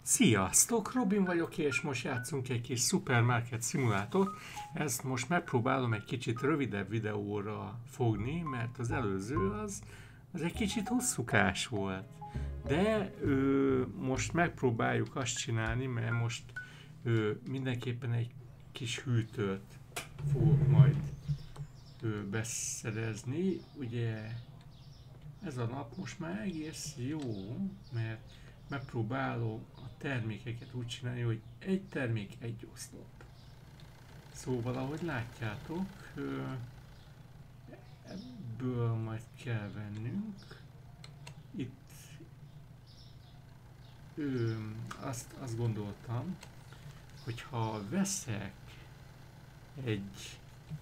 Sziasztok, Robin vagyok, és most játszunk egy kis Supermarket szimulátort. Ezt most megpróbálom egy kicsit rövidebb videóra fogni, mert az előző az egy kicsit hosszúkás volt. De most megpróbáljuk azt csinálni, mert most mindenképpen egy kis hűtőt fogok majd beszerezni. Ugye ez a nap most már egész jó, mert megpróbálom a termékeket úgy csinálni, hogy egy termék, egy oszlop. Szóval, ahogy látjátok, ebből majd kell vennünk. Itt azt gondoltam, hogy ha veszek egy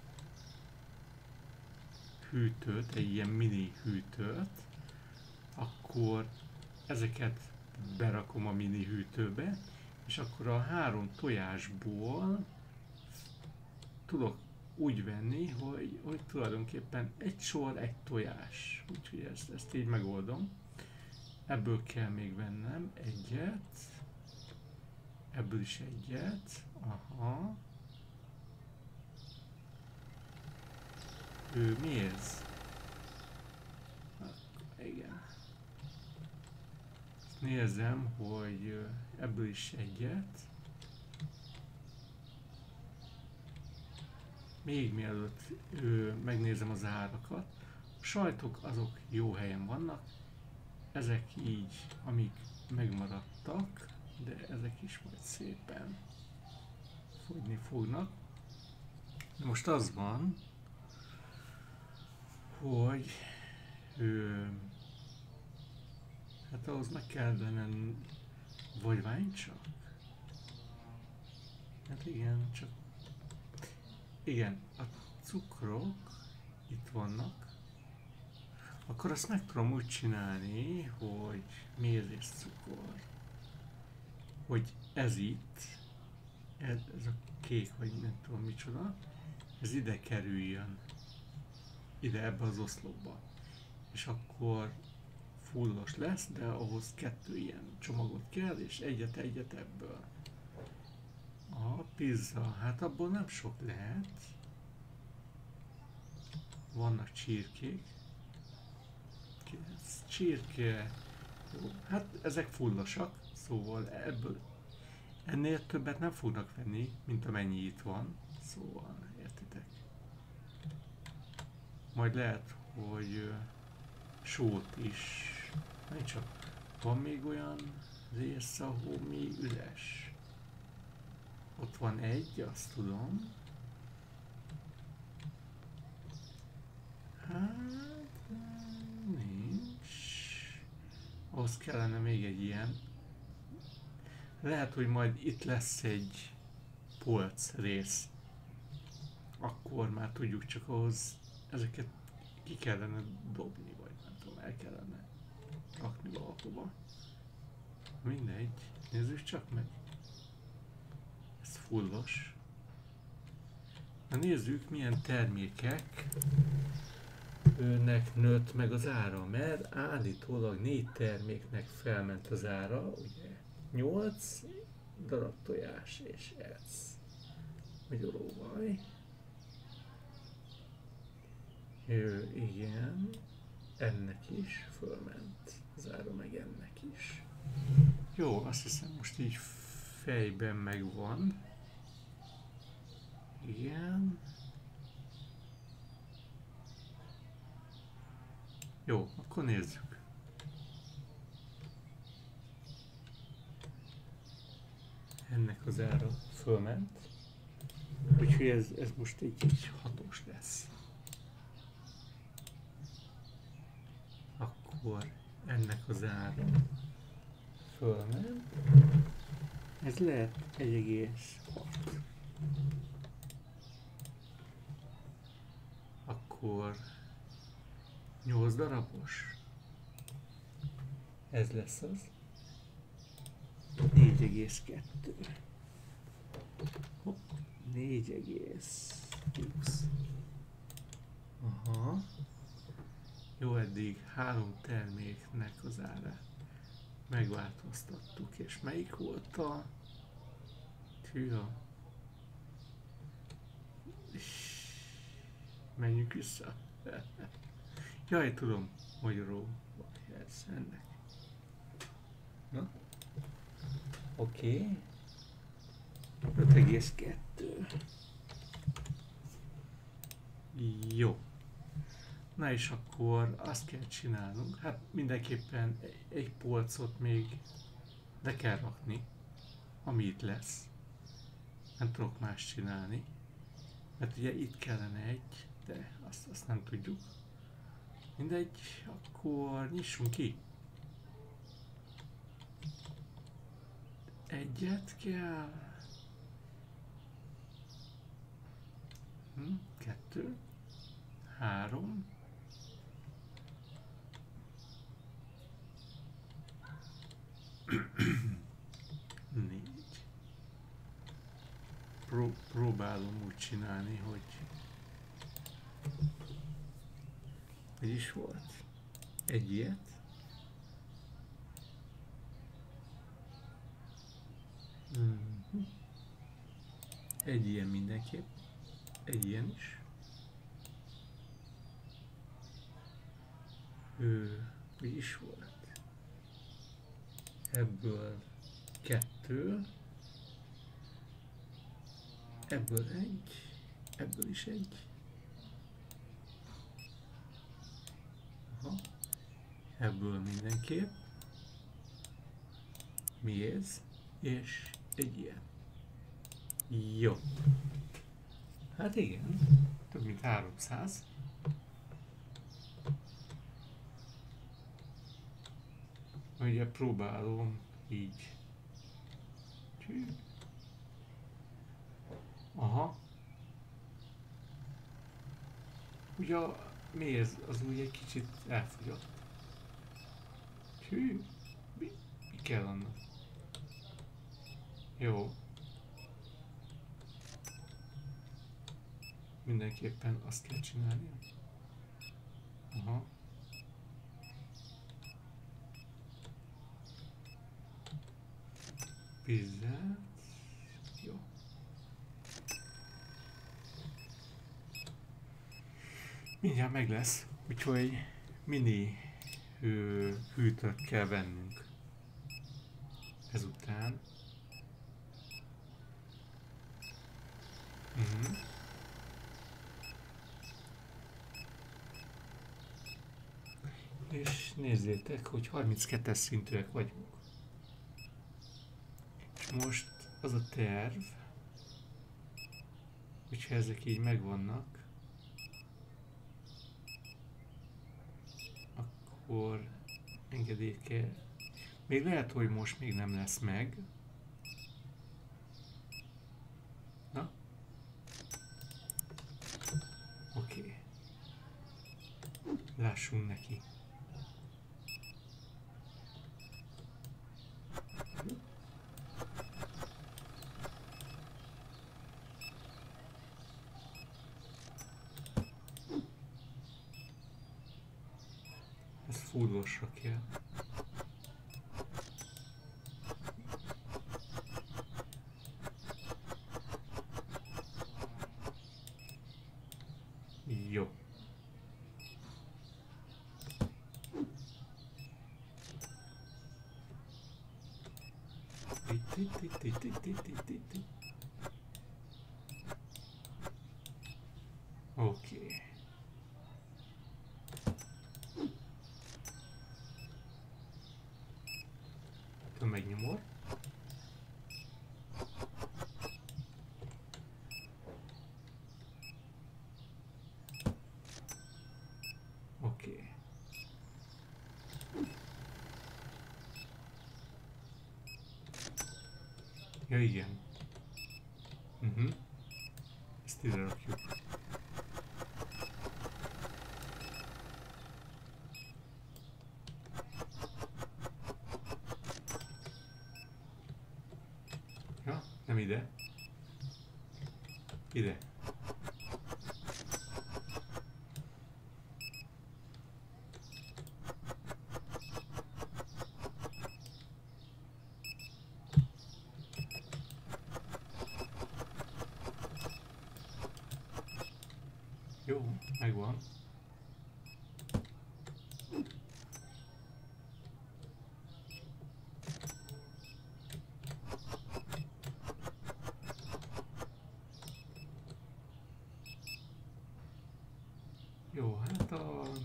hűtőt, egy ilyen mini hűtőt, akkor ezeket berakom a mini hűtőbe, és akkor a 3 tojásból tudok úgy venni, hogy tulajdonképpen egy sor, egy tojás. Úgyhogy ezt így megoldom. Ebből kell még vennem egyet, ebből is egyet, aha. Mi ez? Igen. Nézem, hogy ebből is egyet. Még mielőtt megnézem az árakat. A sajtok azok jó helyen vannak. Ezek így, amik megmaradtak, de ezek is majd szépen fogyni fognak. De most az van, hogy hát ahhoz meg kellene vagy csak. Hát igen, csak igen, a cukrok itt vannak. Akkor azt meg tudom úgy csinálni, hogy méz és cukor. Hogy ez itt, ez a kék, vagy nem tudom micsoda, ez ide kerüljön. Ide ebbe az oszlopba. És akkor fullos lesz, de ahhoz 2 ilyen csomagot kell, és egyet ebből. A pizza, hát abból nem sok lehet. Vannak csirkék. Csirke. Jó, hát ezek fullosak, szóval ebből ennél többet nem fognak venni, mint amennyi itt van. Szóval, értitek? Majd lehet, hogy sót is. Nem csak van még olyan rész, ahol még üres. Ott van egy, azt tudom. Hát nincs. Ahhoz kellene még egy ilyen. Lehet, hogy majd itt lesz egy polc rész. Akkor már tudjuk, csak ahhoz ezeket ki kellene dobni, vagy nem tudom, el kellene rakni valahova. Mindegy, nézzük csak meg. Ez fullos. Na nézzük, milyen termékek őnek nőtt meg az ára, mert állítólag 4 terméknek felment az ára, ugye 8 darab tojás és ez. Magyaróvaj. Igen, ennek is fölment az ára, meg ennek is. Jó, azt hiszem most így fejben megvan. Igen. Jó, akkor nézzük. Ennek az ára fölment. Úgyhogy ez most egy hatós lesz. Akkor ennek az ára fölment. Ez lehet 1,6. Akkor 8 darabos. Ez lesz az. 4,2. 4,20. Aha. Jó, eddig 3 terméknek az ára megváltoztattuk, és melyik volt a... Hűha. Menjünk vissza. Jaj, tudom, magyarul ez ennek. Na? Oké. 5,2. Jó. Na és akkor azt kell csinálnunk, hát mindenképpen egy polcot még le kell rakni, ami itt lesz. Nem tudok más csinálni, mert ugye itt kellene egy, de azt nem tudjuk. Mindegy, akkor nyissunk ki. Egyet kell. 2, 3. 4. Próbálom úgy csinálni, hogy is volt. Egy ilyet. Egy ilyen mindenképp. Egy ilyen is. Mi is volt? Ebből 2. Ebből 1. Ebből is 1. Aha. Ebből mindenképp. Mi ez? És egy ilyen. Jó. Hát igen. Több mint 300. Ugye próbálom így. Aha. Ugye a méz az úgy egy kicsit elfogyott. Hű, mi kell annak? Jó. Mindenképpen azt kell csinálni. Aha. Pizzát. Jó. Mindjárt meg lesz, úgyhogy mini hűtőt kell vennünk ezután. És nézzétek, hogy 32-es szintűek vagyunk. És most az a terv, hogyha ezek így megvannak, akkor engedélyt kell. Még lehet, hogy most még nem lesz meg. Na? Oké. Lássunk neki. Ez fúrlósra kell. Jó. Oké. Megnyomod. Oké. Ja, igen. Ezt ide rakjuk. Ja, nem ide. Ide.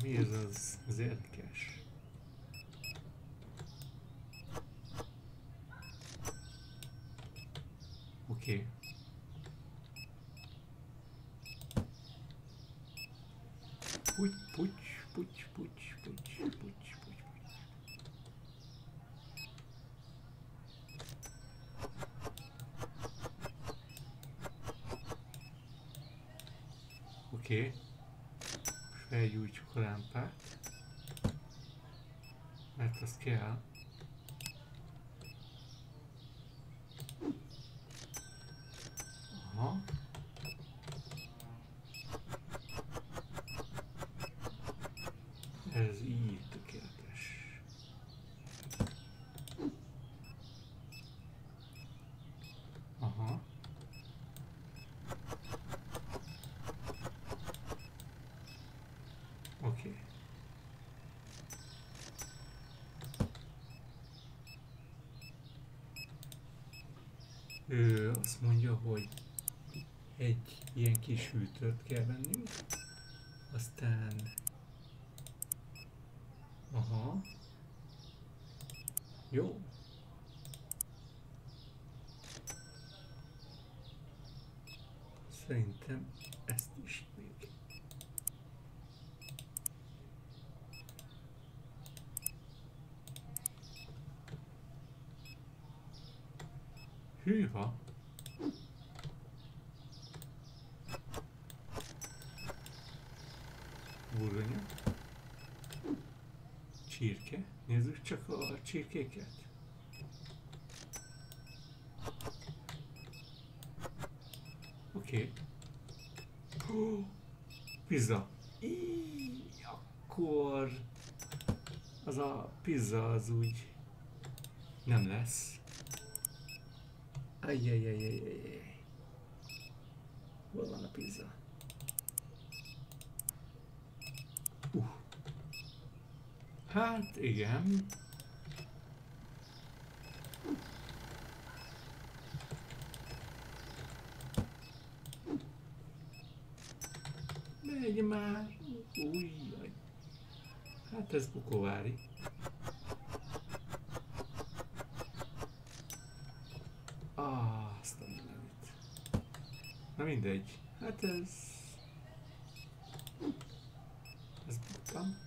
mi ez az érdekes? Oké. Puty, puty, puty, puty, puty, puty, puty. Oké. Most felgyújtjuk a lámpát. Mert az kell. Aha. Ez így tökéletes. Aha. Oké. Ő azt mondja, hogy egy ilyen kis hűtőt kell vennünk, aztán aha, jó. Szerintem ezt is még. Hűha! Burgonya. Csirke. Nézzük csak a csirkéket. Oké. Pizza. Akkor az a pizza az úgy nem lesz. Ajjajajajajaj. Hol van a pizza? Hát igen. Megy már. Újjaj. Hát ez bukovári. Azt a mindenit. Na mindegy. Hát ez buktam.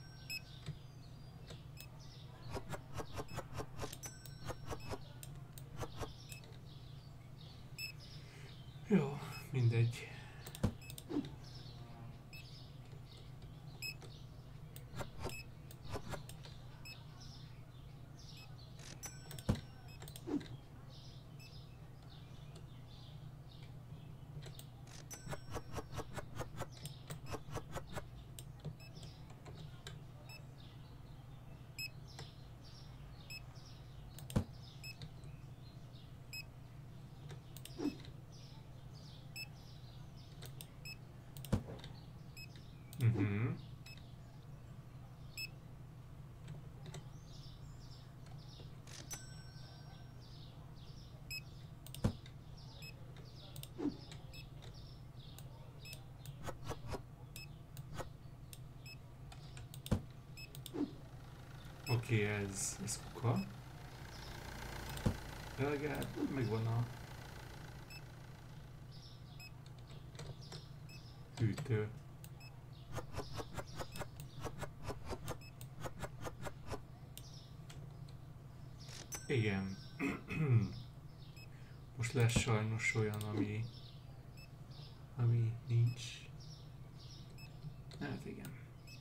Jó, mindegy. Oké, ez kuka. De legalább megvan a hűtő. Igen. Most lesz sajnos olyan, ami nincs. Hát igen.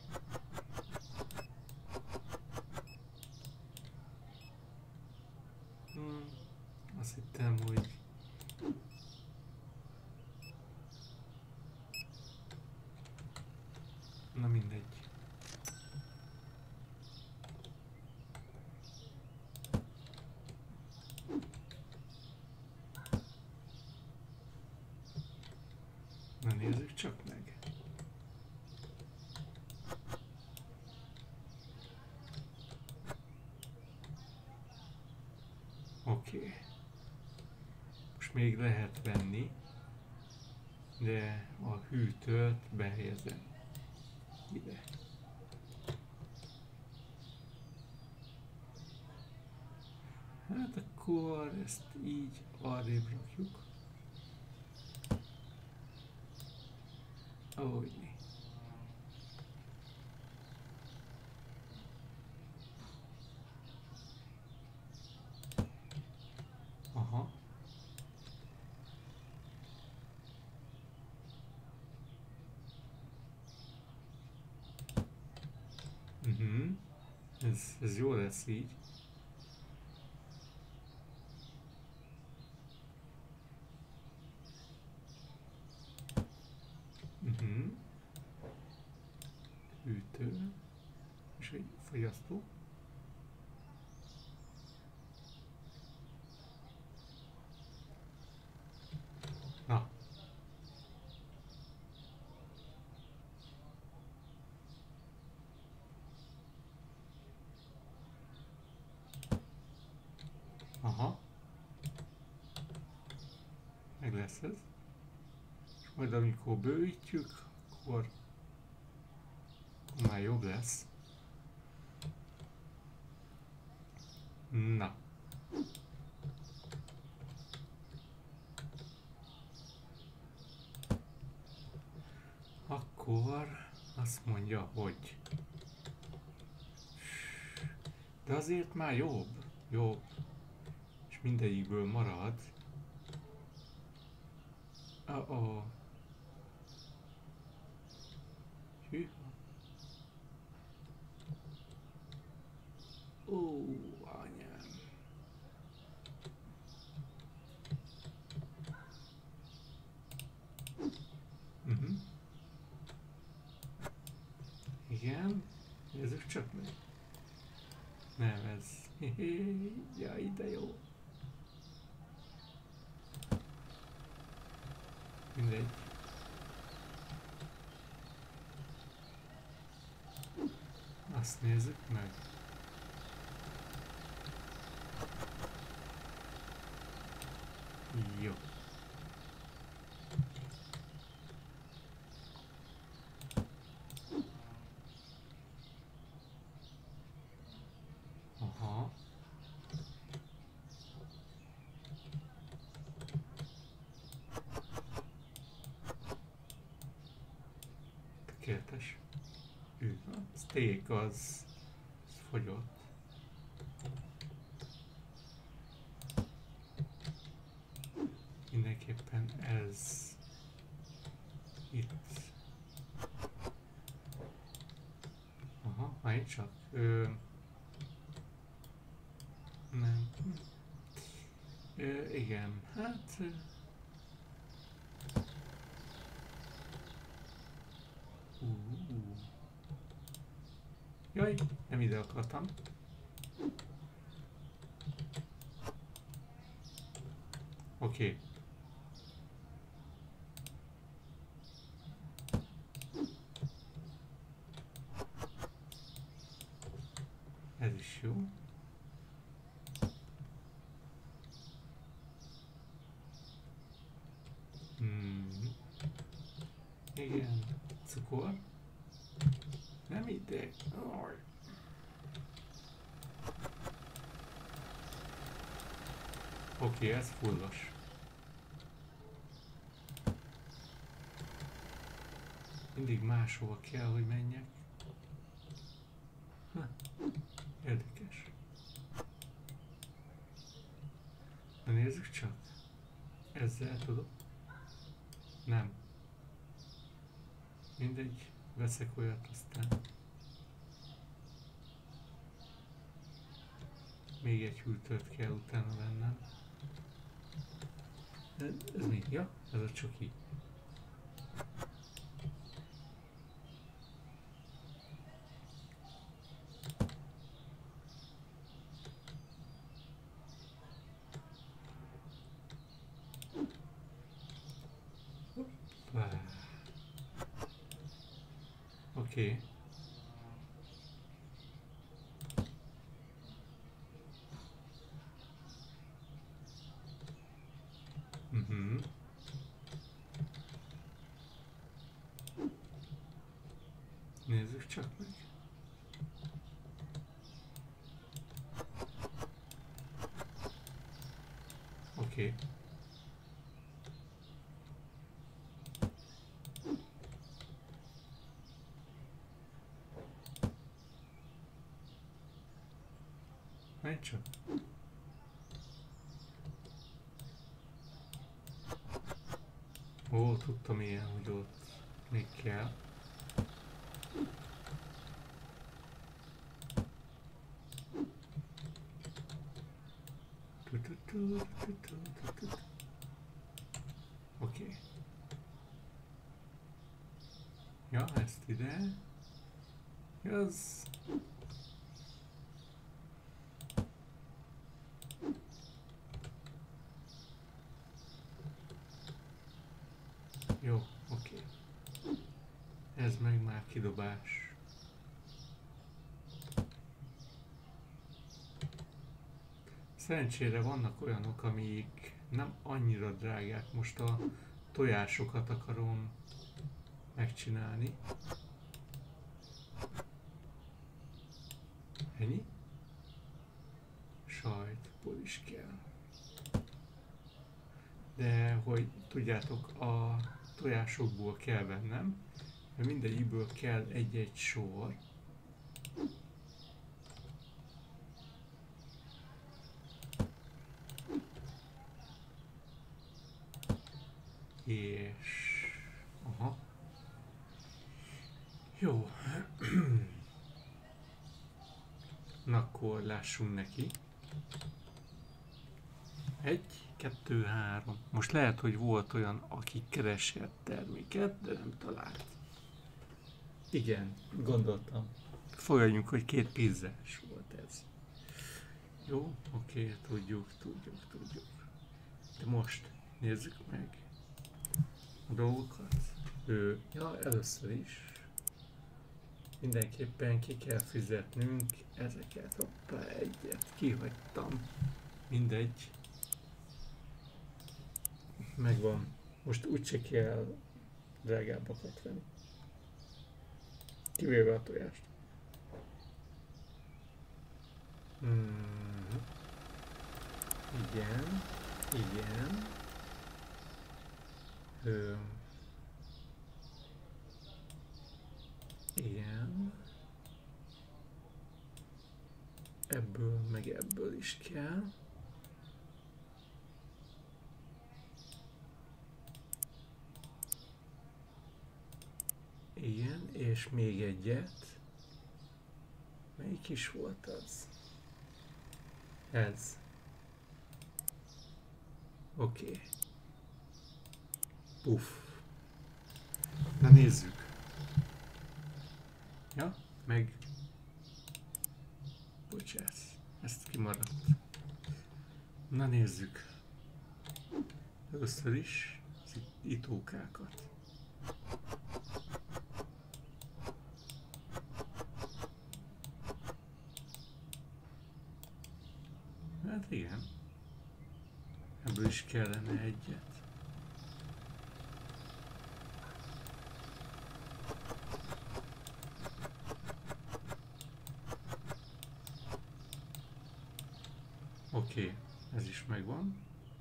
Azt hittem, hogy na mindegy. Na nézzük csak meg. Oké. Most még lehet venni, de a hűtőt behelyezem ide. Hát akkor ezt így arrébb rakjuk. Úgy. Aha. Ez jó lesz így. Hűtő. És egy fogyasztó. Na. Aha. Meg lesz ez. És majd amikor bővítjük, akkor már jobb lesz. Na. Akkor azt mondja, hogy de azért már jobb. Jobb. És mindegyikből marad. Oh. Hű. Ó, anyám. Igen. Nézzük csak meg. Nem ez. Jaj, de jó. Mindegy. Azt nézzük meg. Jó. Aha. Tökéletes. A steak az fogyott. Mindenképpen ez itt. Aha, majd csak. Nem. Igen, hát... Jaj, nem ide akartam. Oké. Ez is jó. Igen, cukor. Nem ide. Oké, ez fullos. Mindig máshova kell, hogy menjek. Érdekes. Na nézzük csak. Ezzel tudok. Nem. Mindegy, veszek olyat, aztán még egy hűtőt kell utána vennem. Ez mi? Ja, ez a csoki. Oké. Nézzük csak meg. Oké. Menj csak. Ó, tudtam ilyen, hogy ott még kell. Oké. Ja, ezt ide. Az. Jó, oké. Ez meg már kidobás. Szerencsére vannak olyanok, amik nem annyira drágák. Most a tojásokat akarom megcsinálni. Ennyi? Sajtból is kell. De hogy tudjátok, a tojásokból kell vennem, mert mindegyikből kell egy-egy sor. És... aha. Jó. Na akkor lássunk neki. 1, 2, 3. Most lehet, hogy volt olyan, aki keresett terméket, de nem talált. Igen, gondoltam. Fogadjunk, hogy 2 pizzás volt ez. Jó, oké, tudjuk. De most nézzük meg a dolgokat. Ja, először is mindenképpen ki kell fizetnünk ezeket. Hoppá, egyet kihagytam. Mindegy. Megvan. Most úgyse kell drágábbakat venni. Kivéve a tojást. Igen. Igen. Ebből meg ebből is kell. Igen, és még egyet. Melyik is volt az? Ez. Oké. Puff. Na nézzük. Ja, meg... bocsász, ezt kimaradt. Na nézzük. Először is az itókákat. Hát igen. Ebből is kellene egyet. Oké, ez is megvan.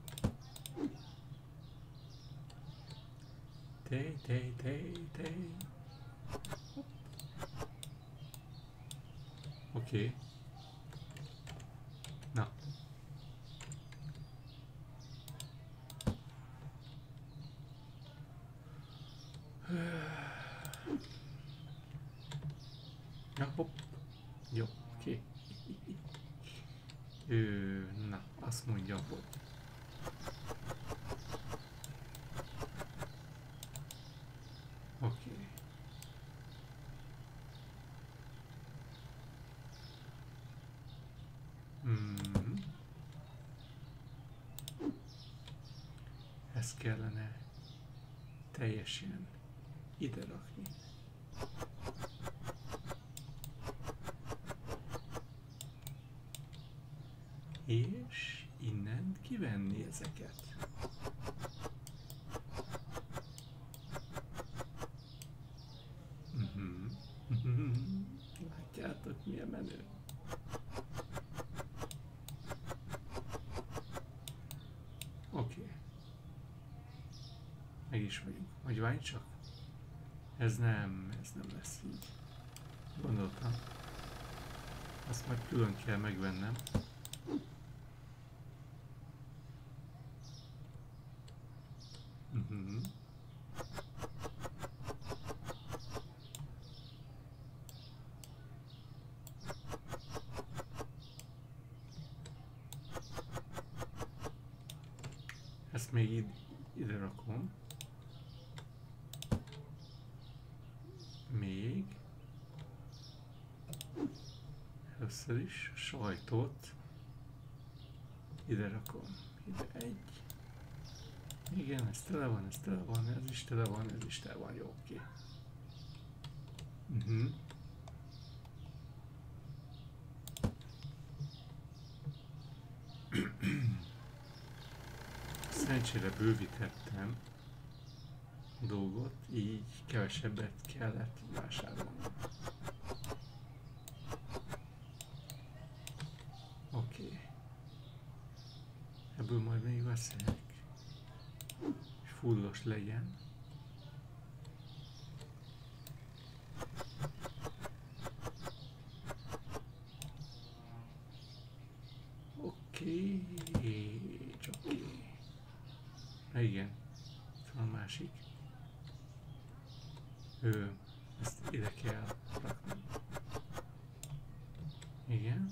Tej. Oké. Na. Ja, hopp. Jó, oké. Na, azt mondja, hogy... oké. Ezt kellene teljesen ide rakni. És innen kivenni ezeket. Látjátok, milyen menő. Oké. Meg is vagyunk. Hogy várj csak? Ez nem lesz így. Gondoltam. Azt majd külön kell megvennem. Ezt még ide rakom. Még. Először is sajtot. Ide rakom. Ide egy. Igen, ez tele van, ez tele van, ez is tele van, ez is tele van. Jó, oké. Szerencsére bővítettem a dolgot, így kevesebbet kellett vásárolni. Oké. Ebből majd még veszek. És fullos legyen. Oké. Csak oké. Igen. Itt van a másik. Ezt ide kell rakni. Igen.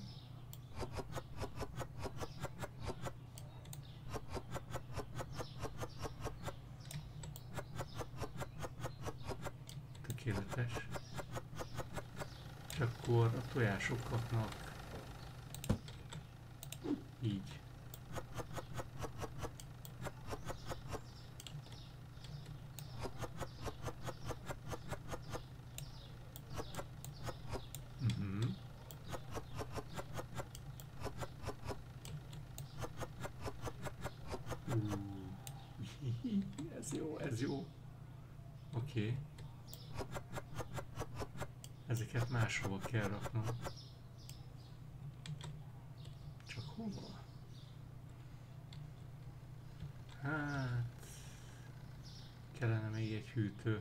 Tökéletes. És akkor a tojások kapnak így. Ez jó. Oké. Ezeket máshova kell raknom. Csak hova? Hát... kellene még egy hűtő.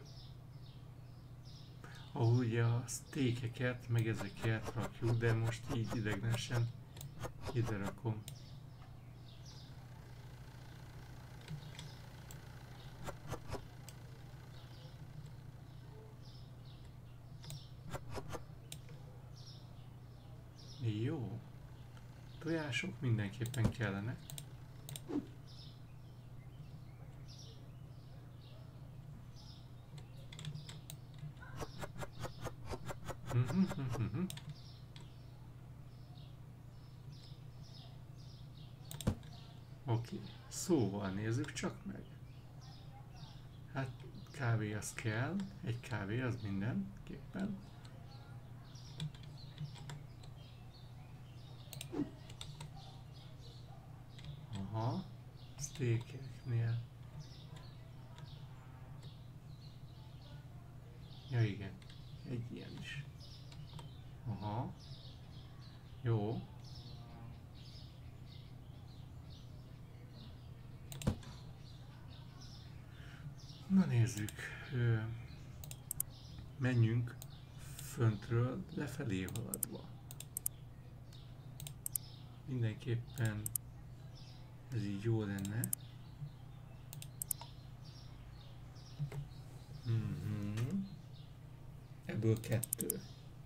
Ahol ugye a sztékeket, meg ezeket rakjuk, de most így idegenesen ide rakom. Jó. Tojások mindenképpen kellene. Oké. Szóval nézzük csak meg. Hát kávé az kell. Egy kávé az mindenképpen. Aha, sztékeknél. Ja igen, egy ilyen is. Aha, jó. Na nézzük, menjünk föntről lefelé haladva. Mindenképpen ez így jó lenne. Ebből 2.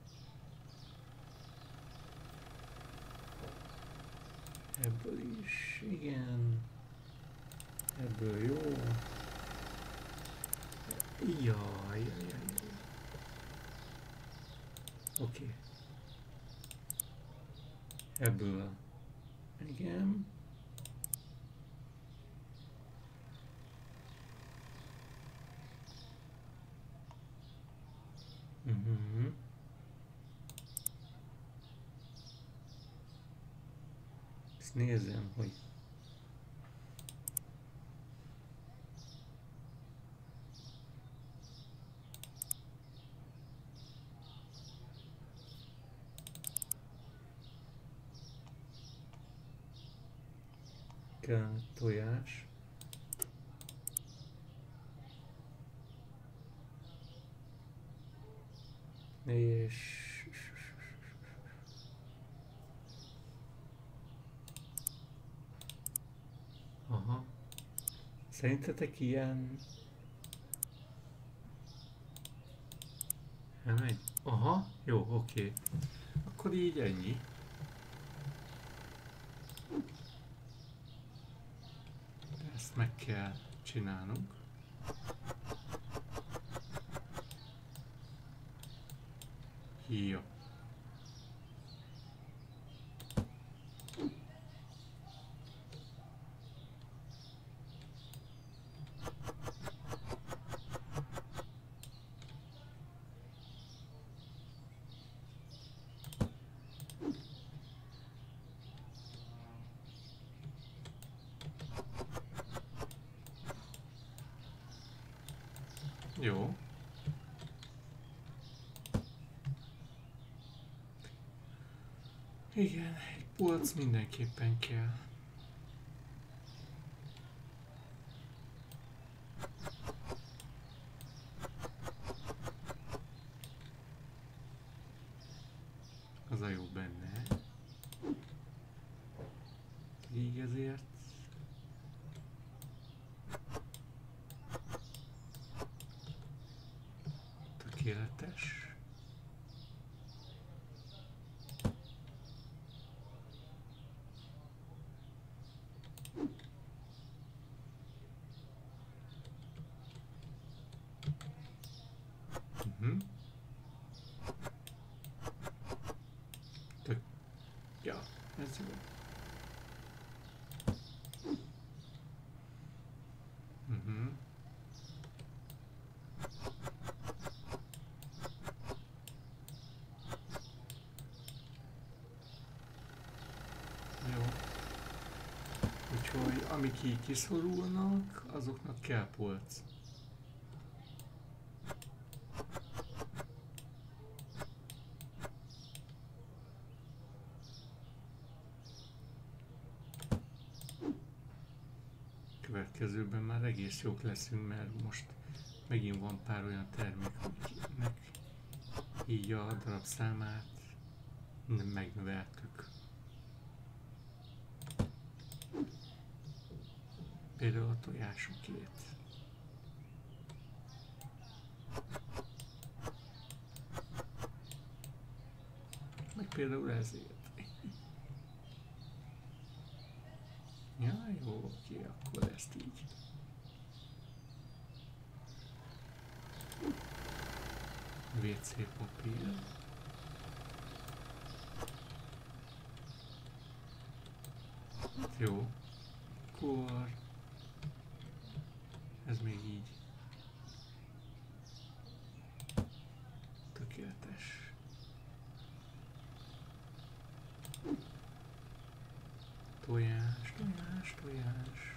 Ebből is, igen. Ebből jó. Jaj. Oké. Ebből. Igen. Ezt nézem, hogy kell tojás. És... Aha. Szerintetek ilyen... Elmegy? Aha, jó, oké. Akkor így ennyi. De ezt meg kell csinálnunk. Jó. Jó. Igen, egy polc mindenképpen kell. Az a jó benne. Így ezért. Tökéletes. Tök. Ja, ez jó. Jó. Úgyhogy amik így kiszorulnak, azoknak kell polc. Következőben már egész jók leszünk, mert most megint van pár olyan termék, amiknek így a darabszámát megnöveltük. Például a tojásokét. Meg például ezért. Ja, jó, oké, akkor ezt így. WC papír. Jó. Akkor ez még így. Tökéletes. Tojás, tojás, tojás.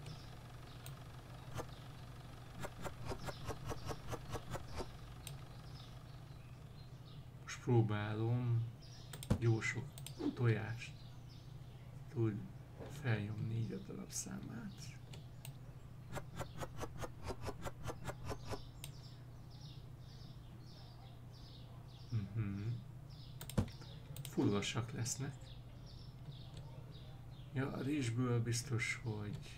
Most próbálom jó sok tojást úgy felnyomni így a darabszámát. Fullasak lesznek. Ja, a rizsből biztos, hogy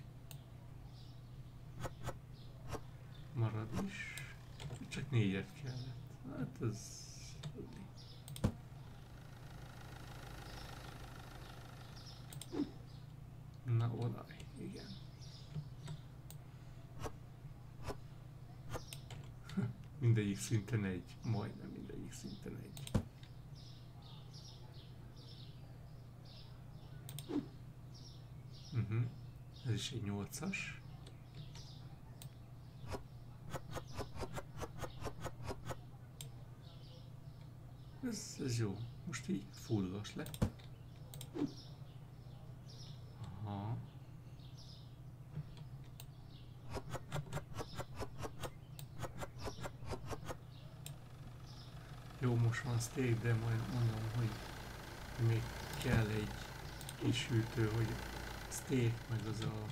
marad is. Csak 4-et kellett. Hát ez... Na, olaj, igen. Mindegyik szinten egy. Majdnem mindegyik szinten egy. Ez is egy 8-as. Ez jó. Most így fullos lett. Aha. Jó, most van steak, de majd mondom, hogy még kell egy kis hűtő, hogy steak meg az a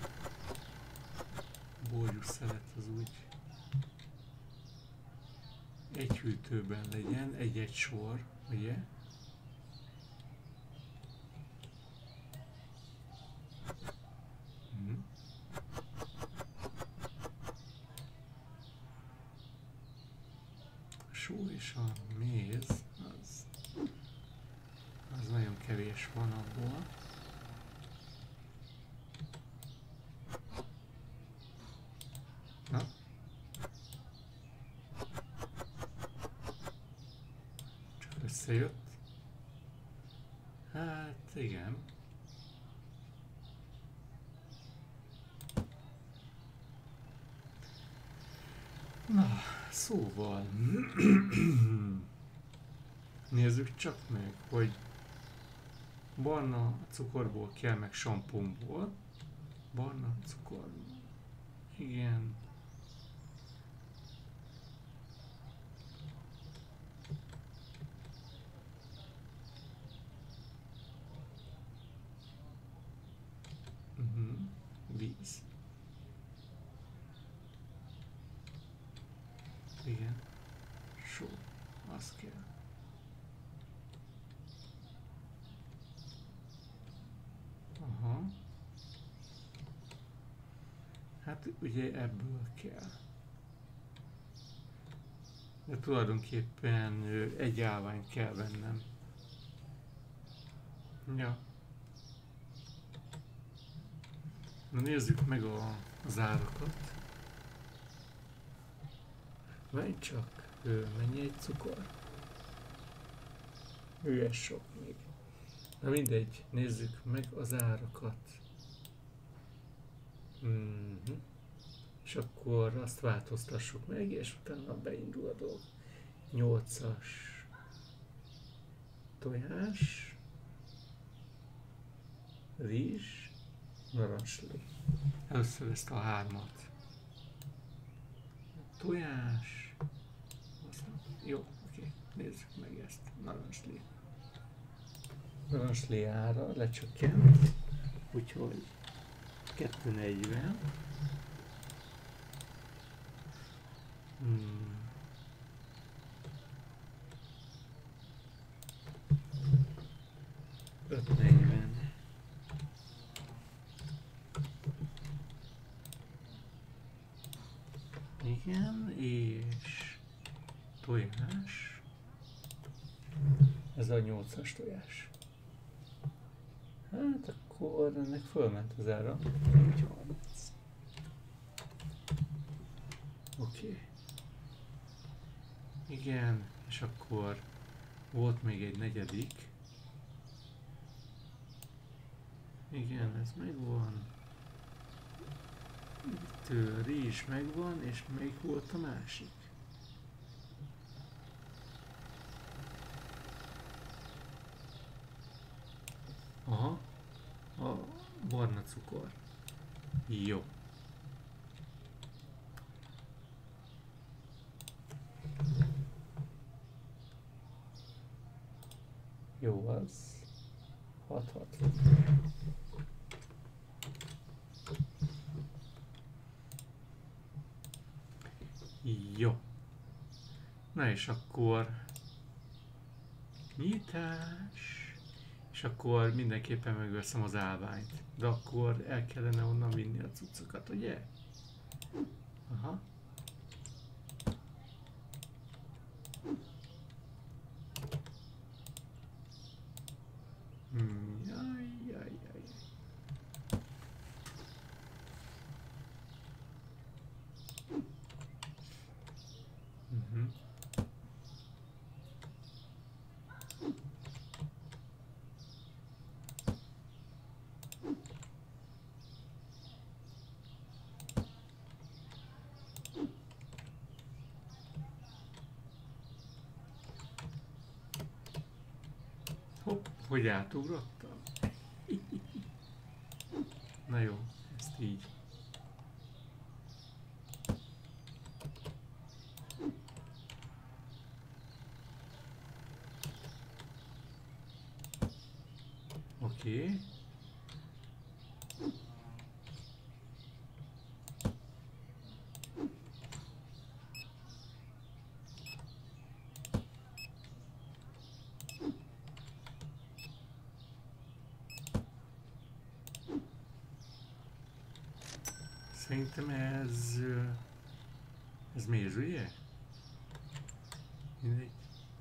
borjú szelet az úgy egy hűtőben legyen, egy-egy sor, ugye? A só és a méz, az nagyon kevés van abból. Na? Csak összejött. Hát igen. Na, szóval nézzük csak meg, hogy barna cukorból kell, meg sampomból. Barna cukor. Igen. Víz. Igen. Só. Az kell. Aha. Hát ugye ebből kell. De tulajdonképpen egy állványt kell vennem. Ja. Na nézzük meg az árakat. Várj csak, mennyi egy cukor? Üres sok még. Na mindegy, nézzük meg az árakat. És akkor azt változtassuk meg, és utána beindul a dolog. 8-as tojás, rizs, narancsli. Először ezt a hármat. Tojás, jó, oké, nézzük meg ezt, narancsli. Narancsli ára lecsökkent, úgyhogy 240. 540. Igen, és tojás. Ez a 8-as tojás. Hát akkor ennek fölment az ára. 30. Oké. Igen, és akkor volt még egy negyedik. Igen, ez megvan. Itt rizs megvan, és melyik volt a másik? Aha, a barna cukor. Jó. Jó, az 660. Jó. Na és akkor nyitás. És akkor mindenképpen megveszem az állványt. De akkor el kellene onnan vinni a cuccokat, ugye? Aha. Jaj. Hopp, hogy átugrottam? Na jó, ezt így. Oké. Szerintem ez méz, ugye? Mindegy.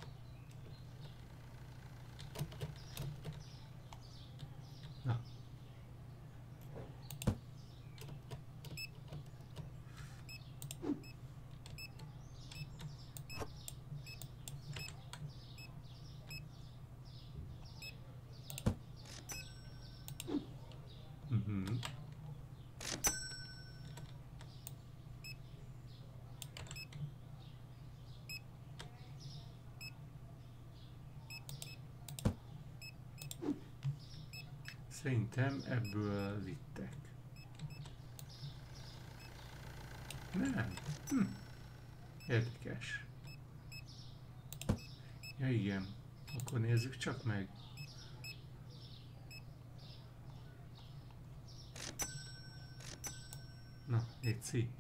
Na. Szerintem ebből vittek. Nem. Érdekes. Ja igen. Akkor nézzük csak meg. Na, létszik.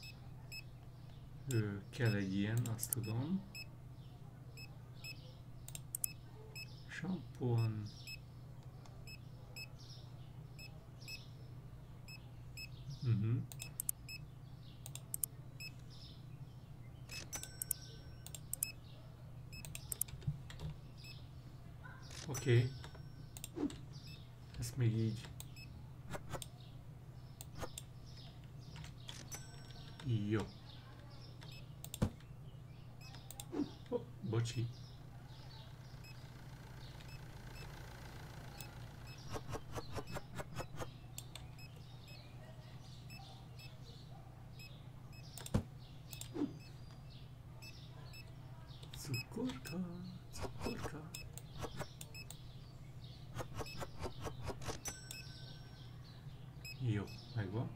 Kell egy ilyen, azt tudom. Sampon. Oké. Ezt még így. Jó. Oh, bocsi. Cukorka, cukorka. Jó, megvan.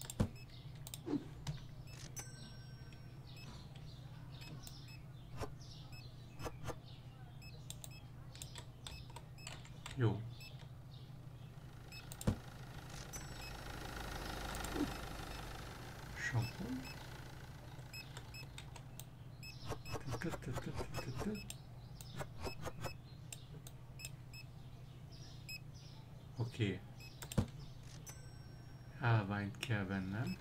Jó. Sampon. Oké. Állványt kell vennem.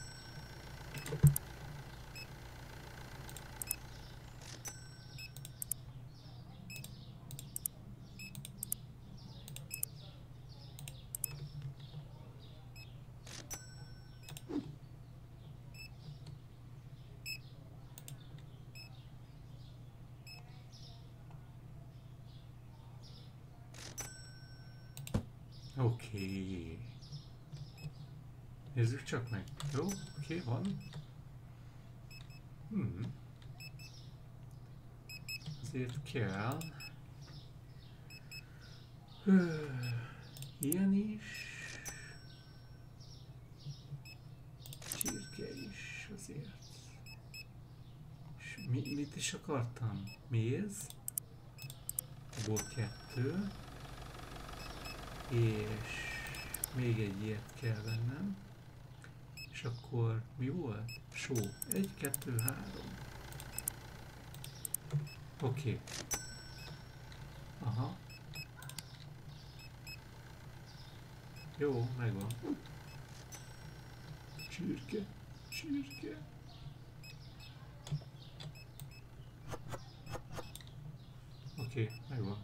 Oké. Nézzük csak meg. Jó, oké, van. Azért kell. Ilyen is. Csirke is azért. És mit is akartam? Méz. Volt 2. És még egy ilyet kell vennem. És akkor mi volt? Só. 1, 2, 3. Oké. Aha. Jó, megvan. Csirke. Csirke. Oké, megvan.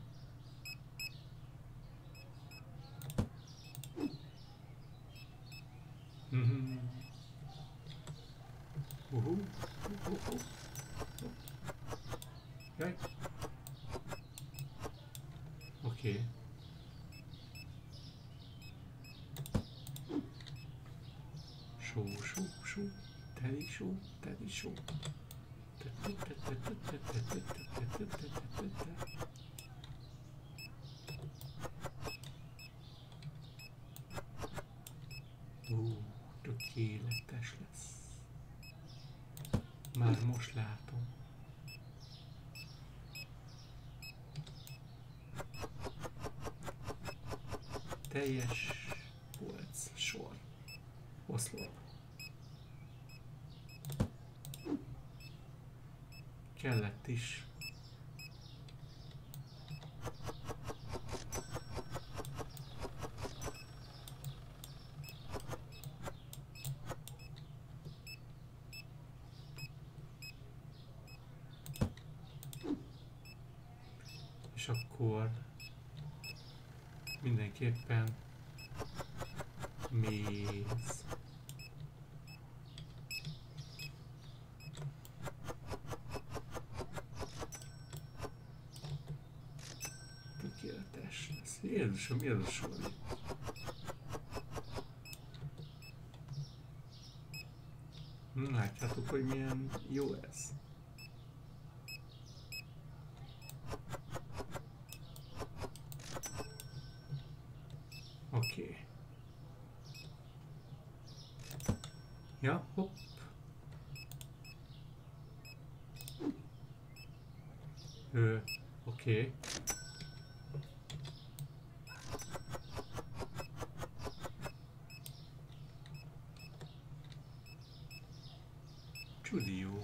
Jaj. Oké. Só, só, só. Teli só, teli só. Tökéletes lesz. Már most látom. Teljes polc, sor, oszlop. Kellett is. akkor mindenképpen méz. Tökéletes lesz. Jézusom, Jézusom. Látjátok, hogy milyen jó ez. Oké. Ja, hopp. Oké. Csudi jó.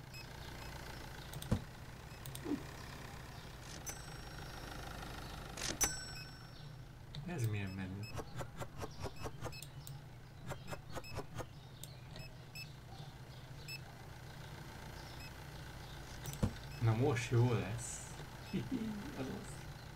Ez milyen menü? Na most jó lesz. Hihi, azaz.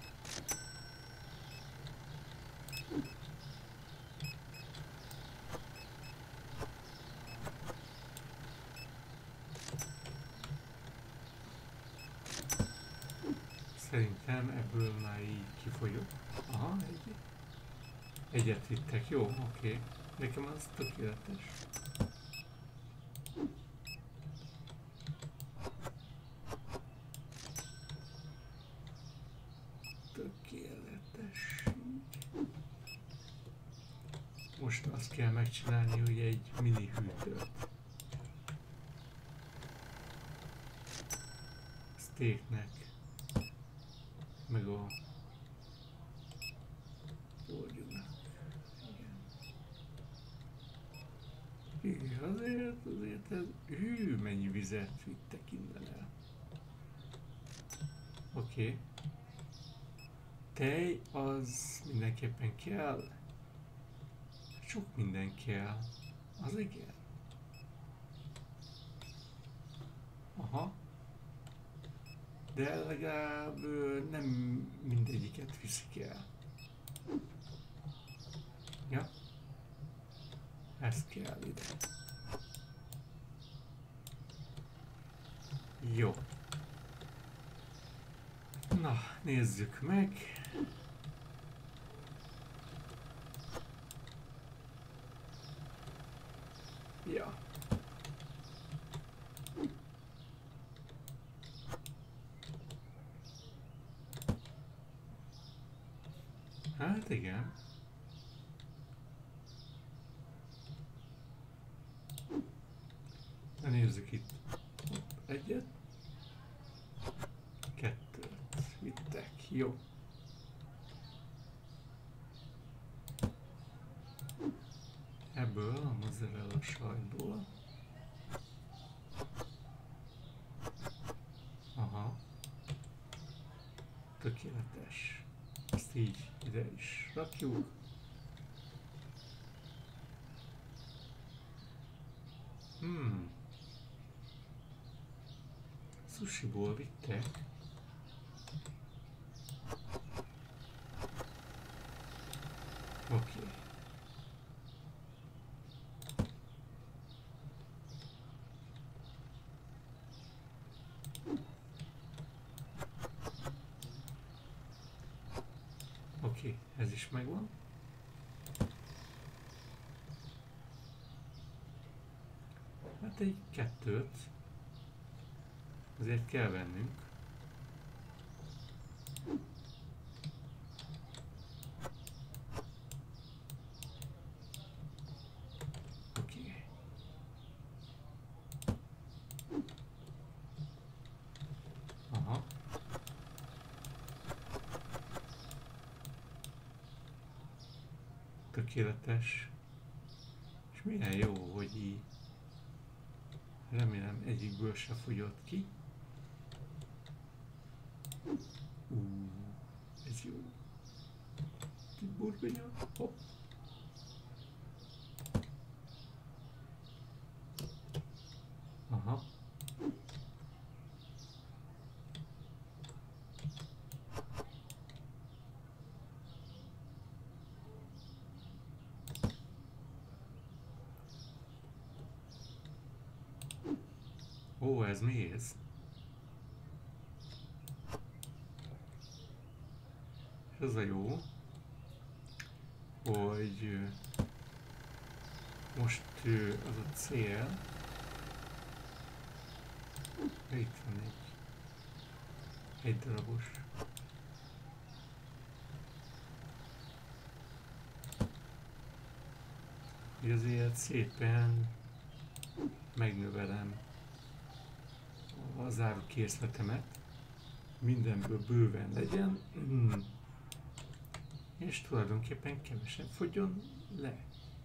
Szerintem ebből már így kifolyok. Aha, egyet vittek, jó, oké. Nekem az tökéletes. Tökéletes. Most azt kell megcsinálni, hogy egy mini hűtőt. Steaknek. Meg a borgyúnak. Igen. Azért ez... Hű, mennyi vizet vittek innen el. Oké. Tej az mindenképpen kell. Sok minden kell. Az igen. Aha. De legalább nem mindegyiket viszik el. Ja. Ez kell ide. Jó. Na, nézzük meg. Ja. Hát igen. Na nézzük itt. Egyet. Kettőt vittek. Jó. Ebből a mozzarella sajtból. Aha. Tökéletes. Ezt így ide is rakjuk. Sushiból vittek. Oké. Oké, ez is megvan. Hát egy kettőt azért kell vennünk. Oké. Aha. Tökéletes. És milyen jó, hogy így. Remélem egyikből se fogyott ki. Ez jó. Burgonya. Hopp. Aha. Ó, ez méz. Ez a jó, hogy most az a cél. Itt van egy darabos. Ezért szépen megnövelem az árukészletemet, mindenből bőven legyen, és tulajdonképpen kevesebb fogjon le.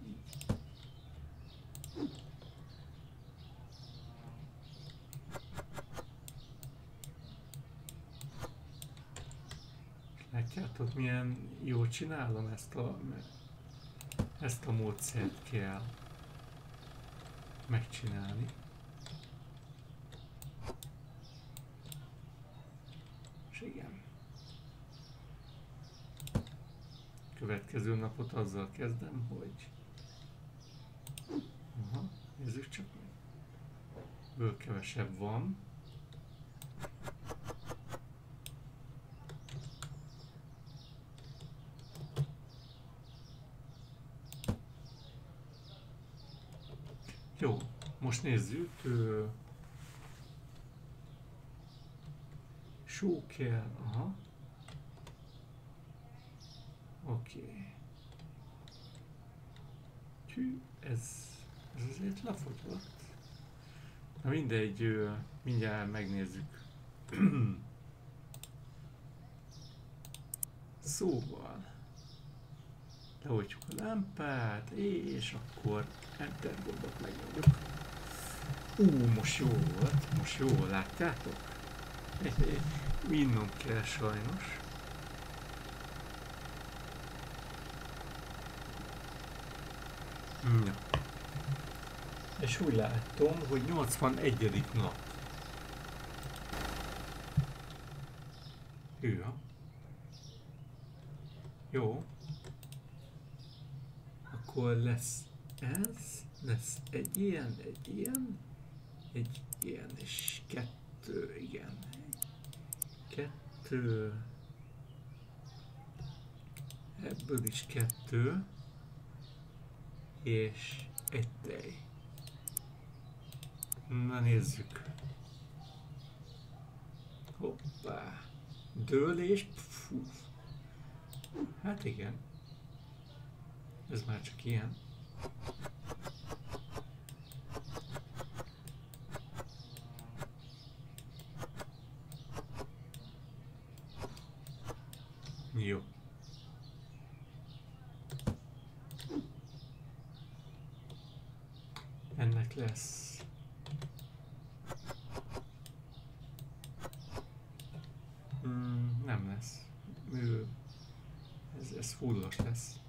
Látjátok, milyen jól csinálom ezt a módszert kell megcsinálni. És igen. Következő napot azzal kezdem, hogy nézzük csak meg. Ből kevesebb van. Jó, most nézzük. Só kell, aha. Oké. Hű, ez azért lefogyott. Na mindegy, mindjárt megnézzük. Szóval leoltjuk a lámpát, és akkor Enter gombot megnyomjuk. Most jó, látjátok? Innom kell sajnos. Ja. És úgy látom, hogy 81. nap. Hűha. Jó. Akkor lesz ez, lesz egy ilyen, és 2, igen. 2. Ebből is 2. És egy tej. Na nézzük. Hoppá. Dőlés. Fú. Hát igen. Ez már csak ilyen. Jó. Ennek lesz. Nem lesz. Ez fullos lesz.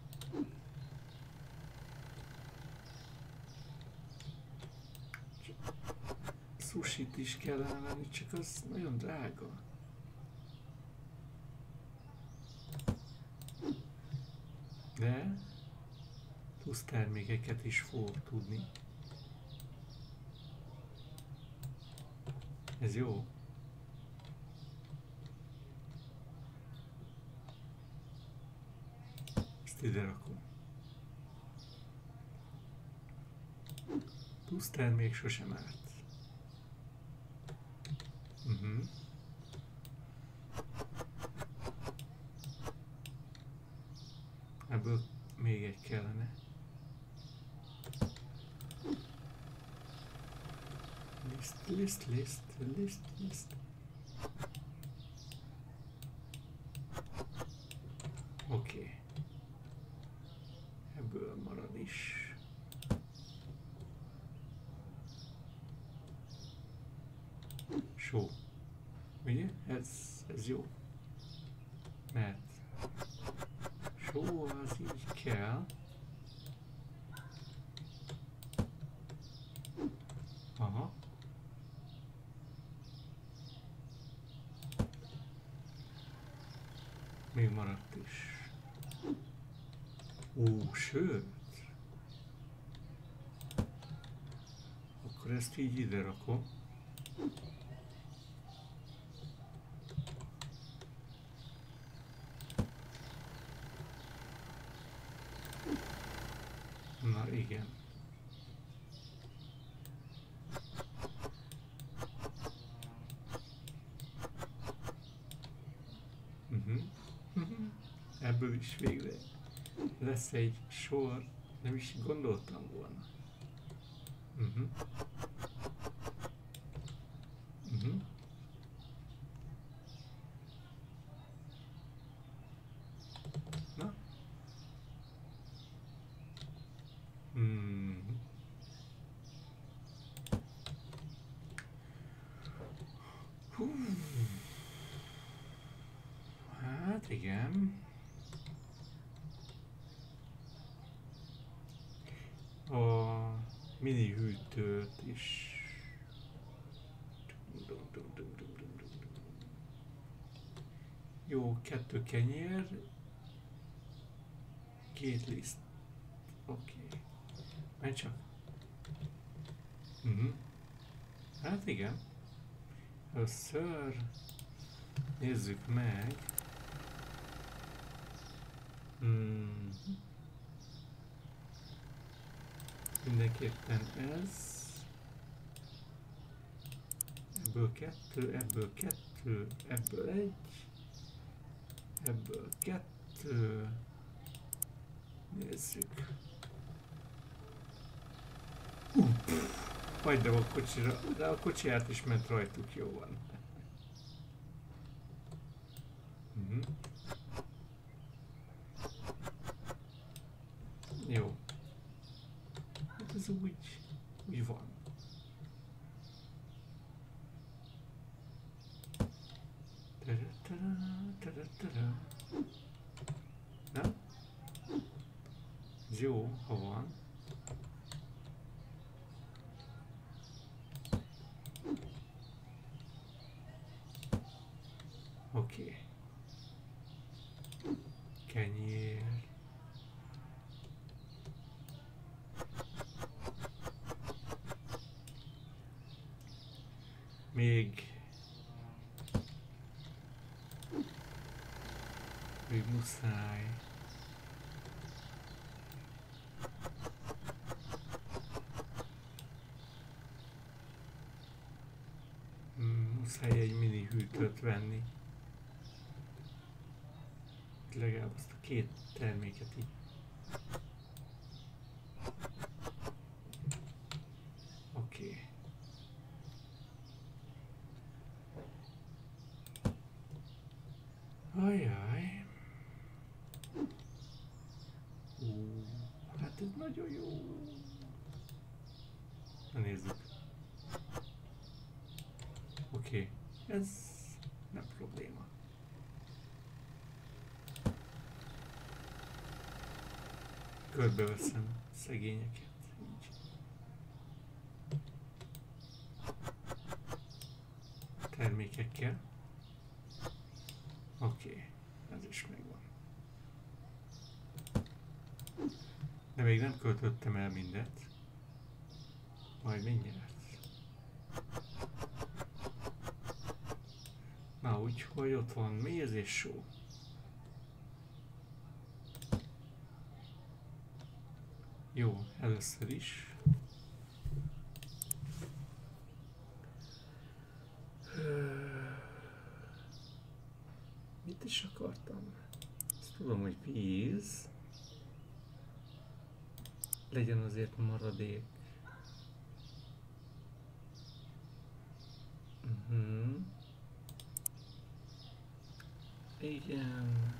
Sushit is kellene venni, csak az nagyon drága. De plusz termékeket is fog tudni. Ez jó. Ezt ide rakom. Plusz termék sosem árt. Ebből még egy kellene. List. Oké. Ebből marad is. Só. Ugye? Ez jó. Mert só az így kell. Aha. Még maradt is. Sőt. Akkor ezt így ide rakom. Na igen. Ebből is végre lesz egy sor, nem is gondoltam volna. Na? Hát igen. A mini hűtőt is. Jó, 2 kenyér, 2 liszt. Oké. Menj csak. Hát igen. Először nézzük meg. Mindenképpen ez. Ebből 2, ebből 2, ebből 1, ebből 2. Nézzük. Hagyd a kocsira, de a kocsi át is ment rajtuk, jó van. Jó. Hát ez úgy van. Na? Ez jó, ha van. Oké. Kenyér. Még muszáj. Muszáj egy mini hűtőt venni. Legalább azt a 2 terméket így. Oké. Ajaj. Hát ez nagyon jó. Na nézzük. Oké. Ez nem probléma. Körbeveszem szegényeket. Így. Termékekkel. Oké. Ez is megvan. De még nem költöttem el mindet. Majd mindjárt. Na, úgyhogy ott van méz és só. Jó, először is. Mit is akartam? Ezt tudom, hogy víz. Legyen azért maradék. Igen.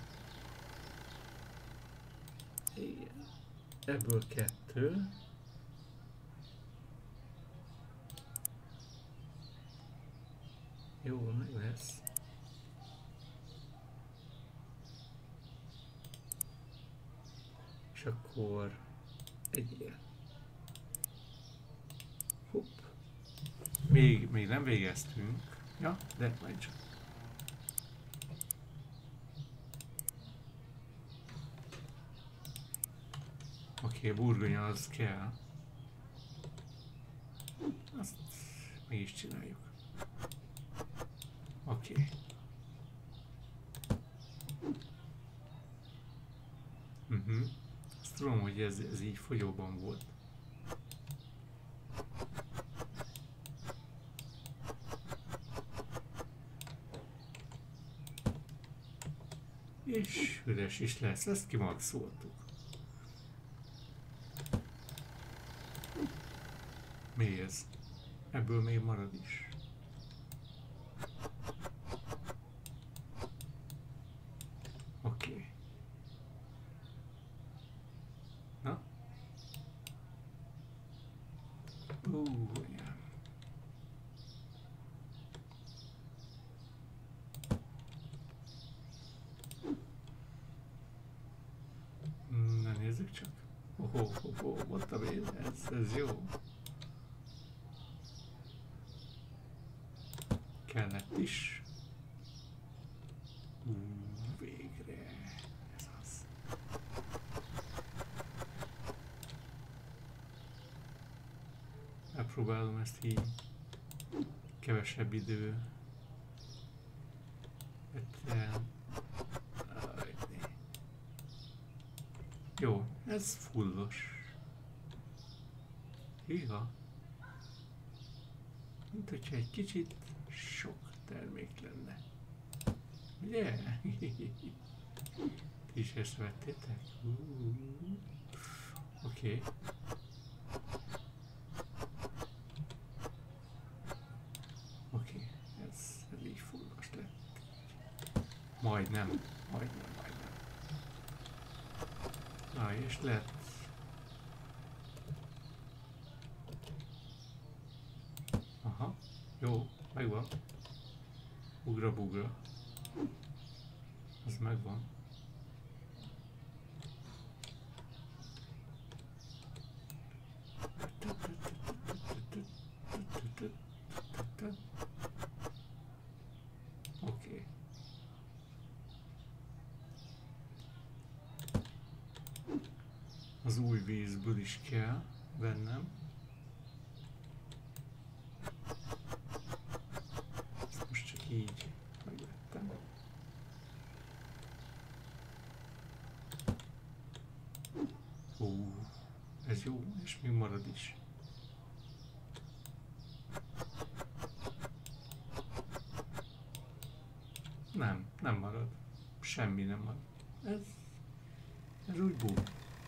Igen. Ebből 2. Jó, meg lesz. És akkor egy ilyen. Hopp. Még nem végeztünk. Ja, de majd csak. Oké, burgonya az kell. Azt meg is csináljuk. Oké. Azt tudom, hogy ez így folyóban volt. És üres is lesz, ezt kimaxoltuk. Mi ez? Ebből még marad is. Oké. Na? Ja. Na nézzük csak. Mondtam én, ez jó. Kellett is. Végre. Ez az. Megpróbálom ezt így. Kevesebb idő. Jó, ez fullos. Hűha. Mint hogyha egy kicsit sok termék lenne. Ugye? Ti is észrevettétek? Oké. Oké, ez így fullos lett. Majdnem. Na, és lett. Aha, jó, megvan. Ugra-bugra. Az megvan. Oké. Az új vízből is kell vennem. Ezt most csak így megvettem. Ez jó, és még marad is. Nem marad. Semmi nem marad. Ez úgy búl.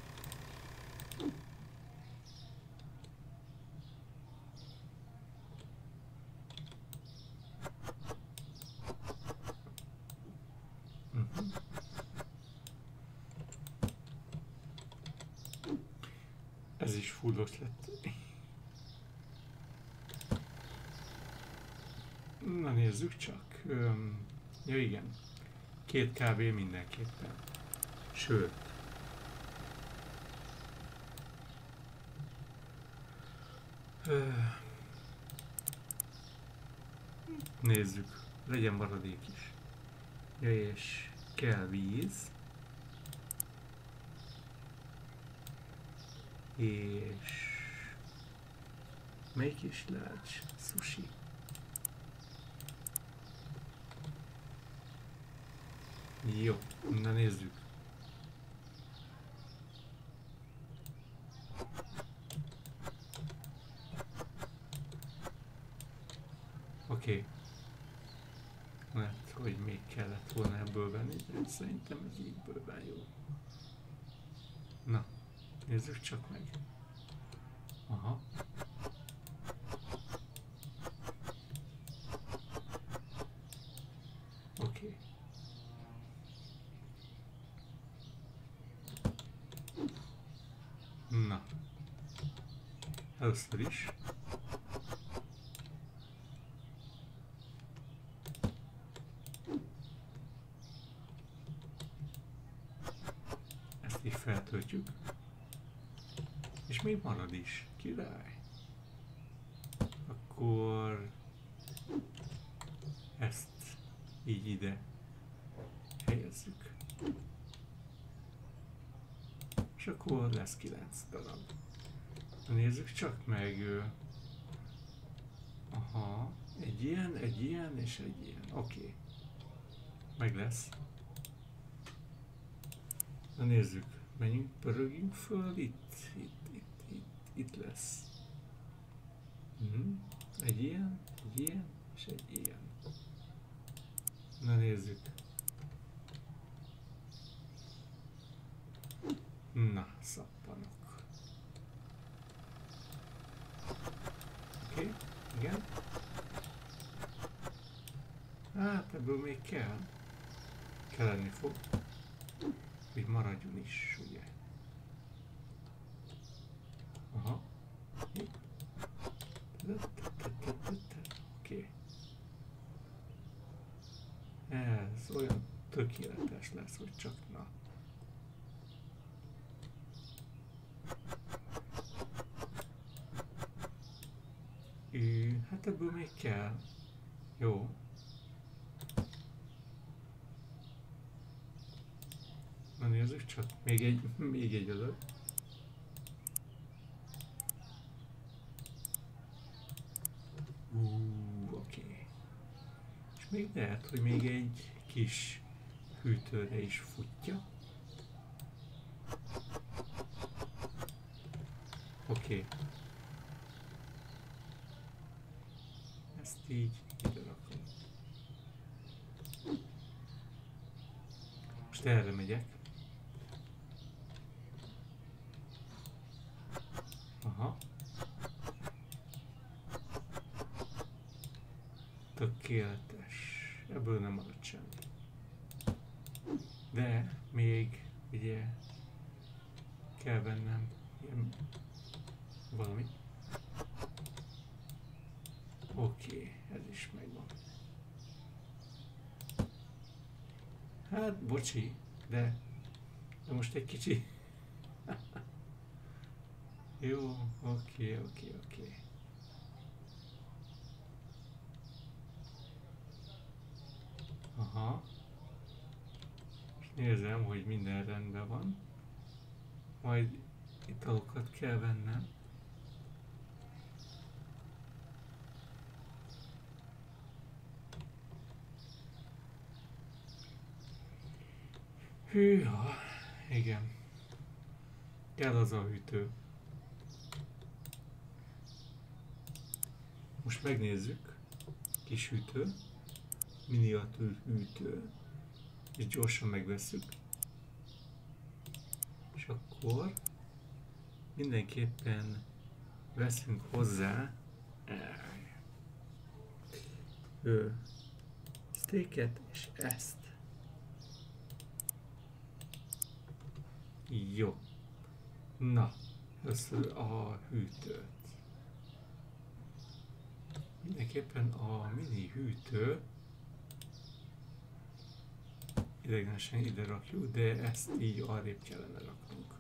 Ez is fullos lett. Na nézzük csak. Ja igen. 2 kávé mindenképpen. Sőt. Nézzük. Legyen maradék is. Ja, és kell víz. És melyik is lehet? Sushi. Jó, na nézzük. Oké. Lehet, hogy még kellett volna ebből venni, de szerintem ez így bőven jó. Na, nézzük csak meg. Aha. Oké. Na. Először is. Ezt így feltöltjük. És még marad is. Király. Akkor ezt így ide helyezzük. És akkor lesz 9 darab. Nézzük csak meg. Aha, egy ilyen és egy ilyen. Oké. Meg lesz. Na nézzük. Menjünk, pörögjünk föl. Itt lesz. Egy ilyen és egy ilyen. Na nézzük. Na, szappanok. Oké, igen. Hát ebből még kell. Kelleni fog. Hogy maradjon is, ugye? Aha. Oké. Ez olyan tökéletes lesz, hogy csak na. Hát ebből még kell. Jó. Na nézzük csak. Még egy adag. Oké. És még lehet, hogy még egy kis hűtőre is futja. Oké. Ezt így ide rakom. Most erre megyek. Aha. Tökéletes. Ebből nem maradt semmi. De még ugye kell vennem ilyen valami. Oké, ez is megvan. Hát, bocsi, de most egy kicsi. Jó, oké. Aha. És nézem, hogy minden rendben van. Majd italokat kell vennem. Hűha, igen. Kell az a hűtő. Most megnézzük. Kis hűtő. Miniatűr hűtő. És gyorsan megvesszük. És akkor mindenképpen veszünk hozzá steaket és ezt. Jó. Na, először a hűtőt. Mindenképpen a mini hűtő idegenesen ide rakjuk, de ezt így arrébb kellene raknunk.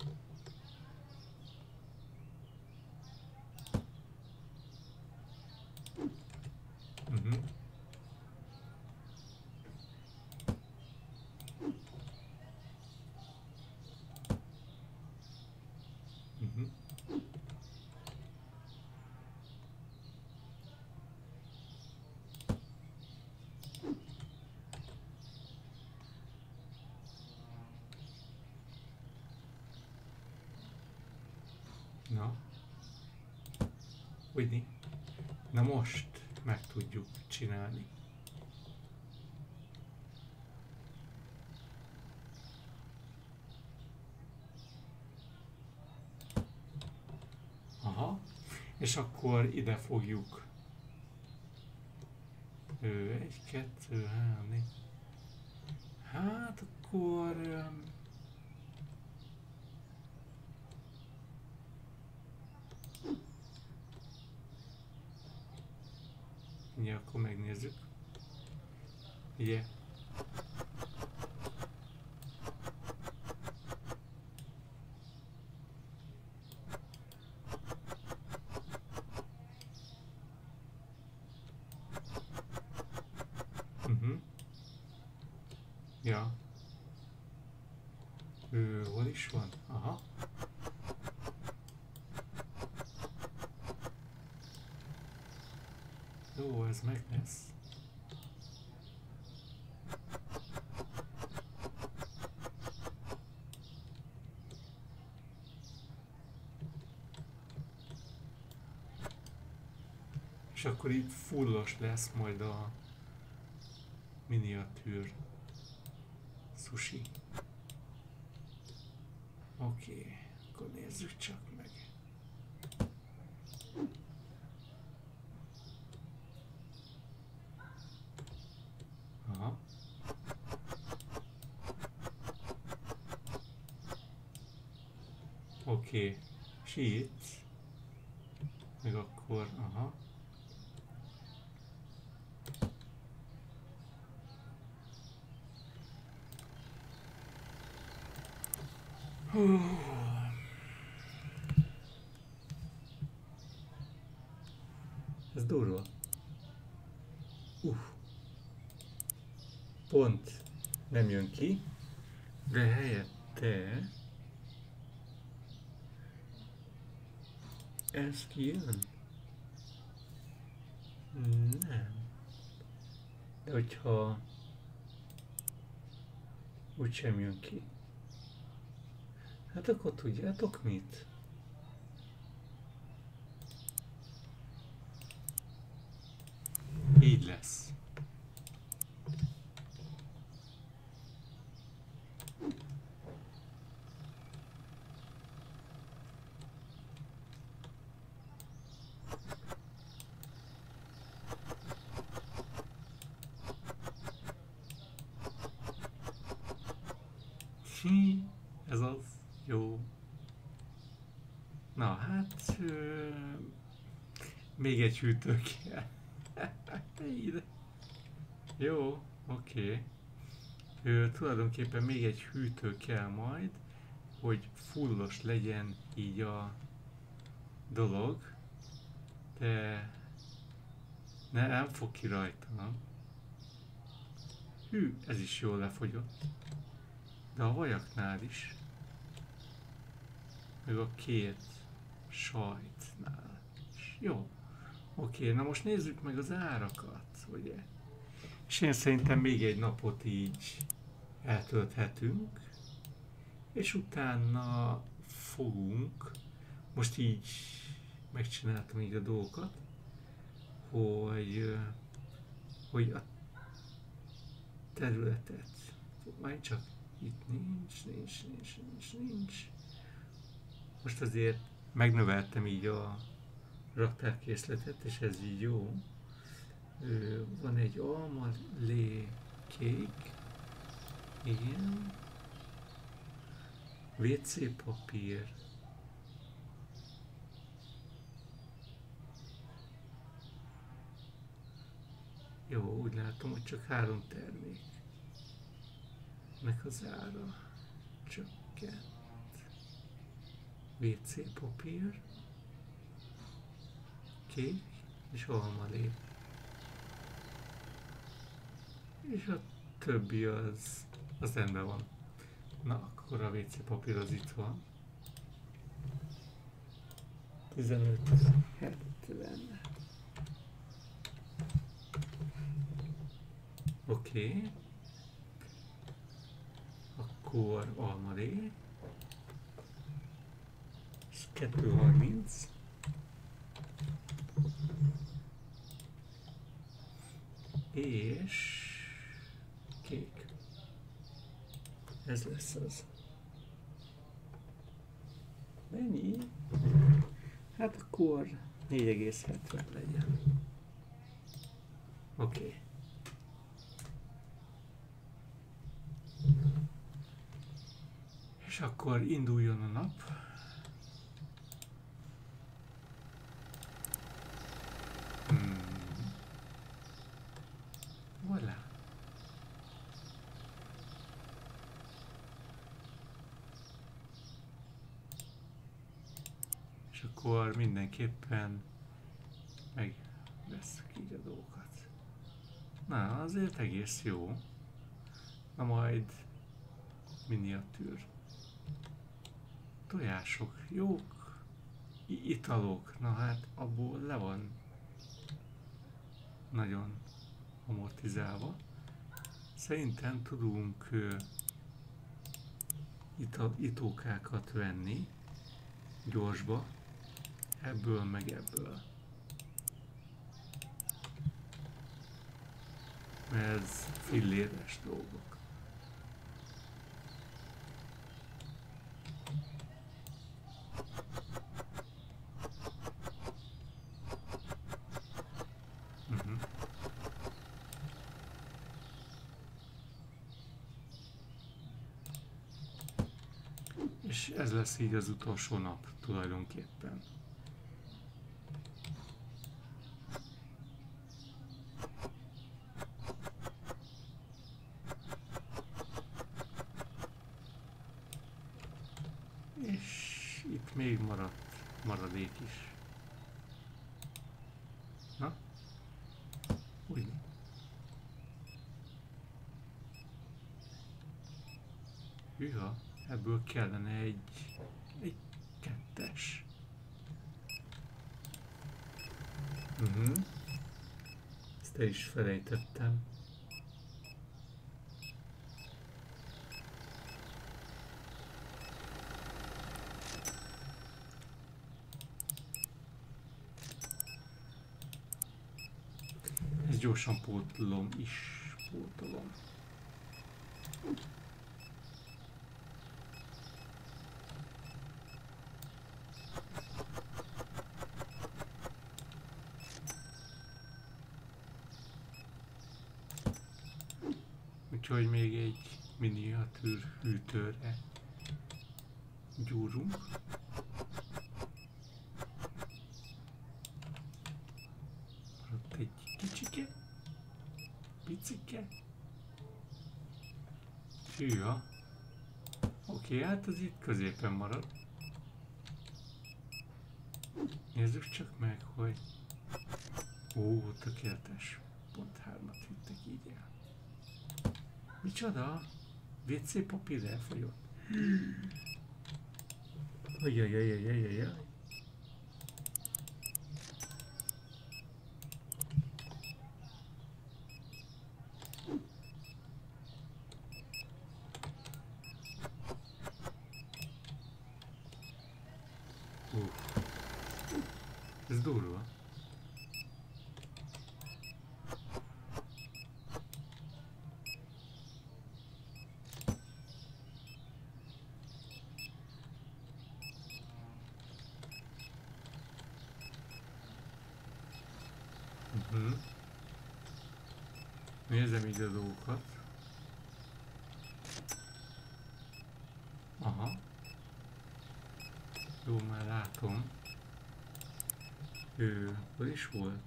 Na, Whitney. Na most meg tudjuk csinálni. Aha, és akkor ide fogjuk 1, 2, 3, 4. Hát akkor ugye, akkor megnézzük. Ugye? Ja. Hol is van? Aha. Jó, ez meg lesz. És akkor itt fullos lesz majd a miniatűr sushi. Oké, akkor nézzük csak meg. Aha. Oké, és itt, meg akkor, aha. Ez durva. Pont nem jön ki, de helyette ez kijön. Nem. De hogyha úgysem jön ki, hát akkor tudjátok mit? Így lesz. Ez az. Jó. Na hát... még egy hűtő kell. Ide. Jó, oké. Tulajdonképpen még egy hűtő kell majd, hogy fullos legyen így a dolog, de nem fog ki rajta. Hű, ez is jól lefogyott. De a vajaknál is, meg a két sajtnál is. Jó. Oké, na most nézzük meg az árakat, ugye? És én szerintem még egy napot így eltölthetünk, és utána fogunk, most így megcsináltam így a dolgokat, hogy a területet, majd csak itt nincs. Most azért megnöveltem így a raktárkészletet, és ez így jó. Van egy alma kék, igen. WC papír. Jó, úgy látom, hogy csak 3 termék. Nek az ára csökkent. WC papír, kék és almalé. És a többi az rendben van. Na, akkor a WC papír az itt van. 15,70. Oké. Akkor almalé. Ez 2,30. És kék. Ez lesz az. Mennyi? Hát akkor 4,70 legyen. Oké. És akkor induljon a nap. Voilà. És akkor mindenképpen megveszek így a dolgokat. Na, azért egész jó. Na majd miniatűr. Tojások jók, italok, na hát abból le van nagyon amortizálva. Szerintem tudunk itókákat venni gyorsba, ebből meg ebből. Mert ez filléres dolgok. És ez lesz így az utolsó nap tulajdonképpen. És itt még maradt maradék is. Na? Úgy. Hűha, ebből kellene egy kettes. Ezt el is felejtettem. Ezt gyorsan pótolom. Úgyhogy még egy miniatűr hűtőre gyúrunk. Maradt egy kicsike, picike. Hűha. Oké, hát az itt középen marad. Nézzük csak meg, hogy... Ó, tökéletes. Pont 3-at vittek így el. Micsoda? WC papír elfogyott. Ajajajajajajaj. Ez durva. Nézem így a dolgokat. Aha. Jó, már látom. Hol is volt?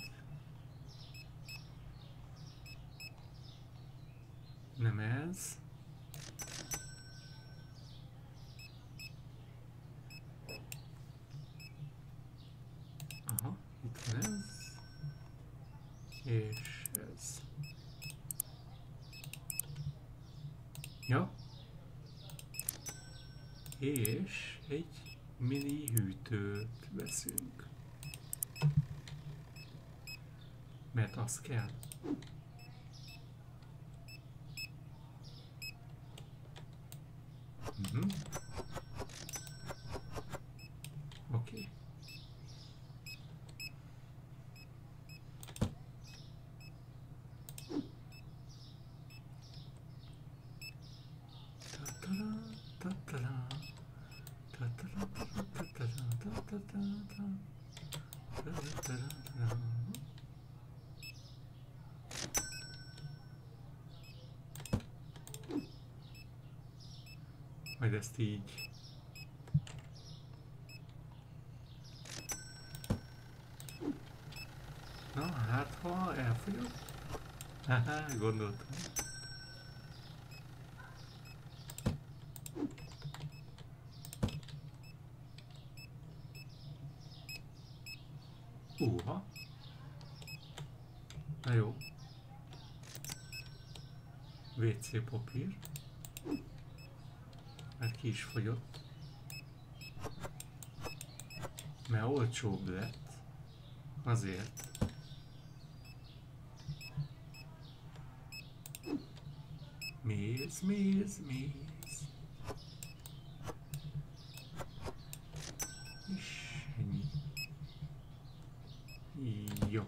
Nem ez. Aha, itt van ez. És ez. Ja. És egy mini hűtőt veszünk. Mert az kell. Oké. Majd ezt így. Na, hát ha elfogyott. Haha, gondoltam. Na jó. WC papír. Mert ki is fogyott. Mert olcsóbb lett. Azért. Méz, méz, méz. És ennyi. Jó.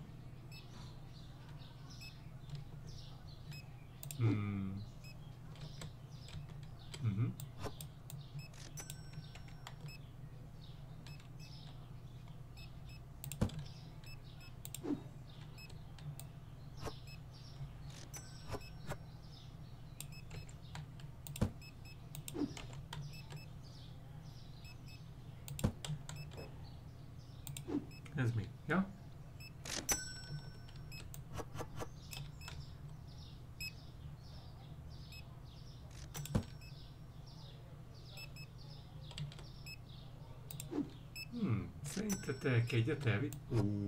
Mhm. Ez mi? Ja? Szerinted egyet elvitt?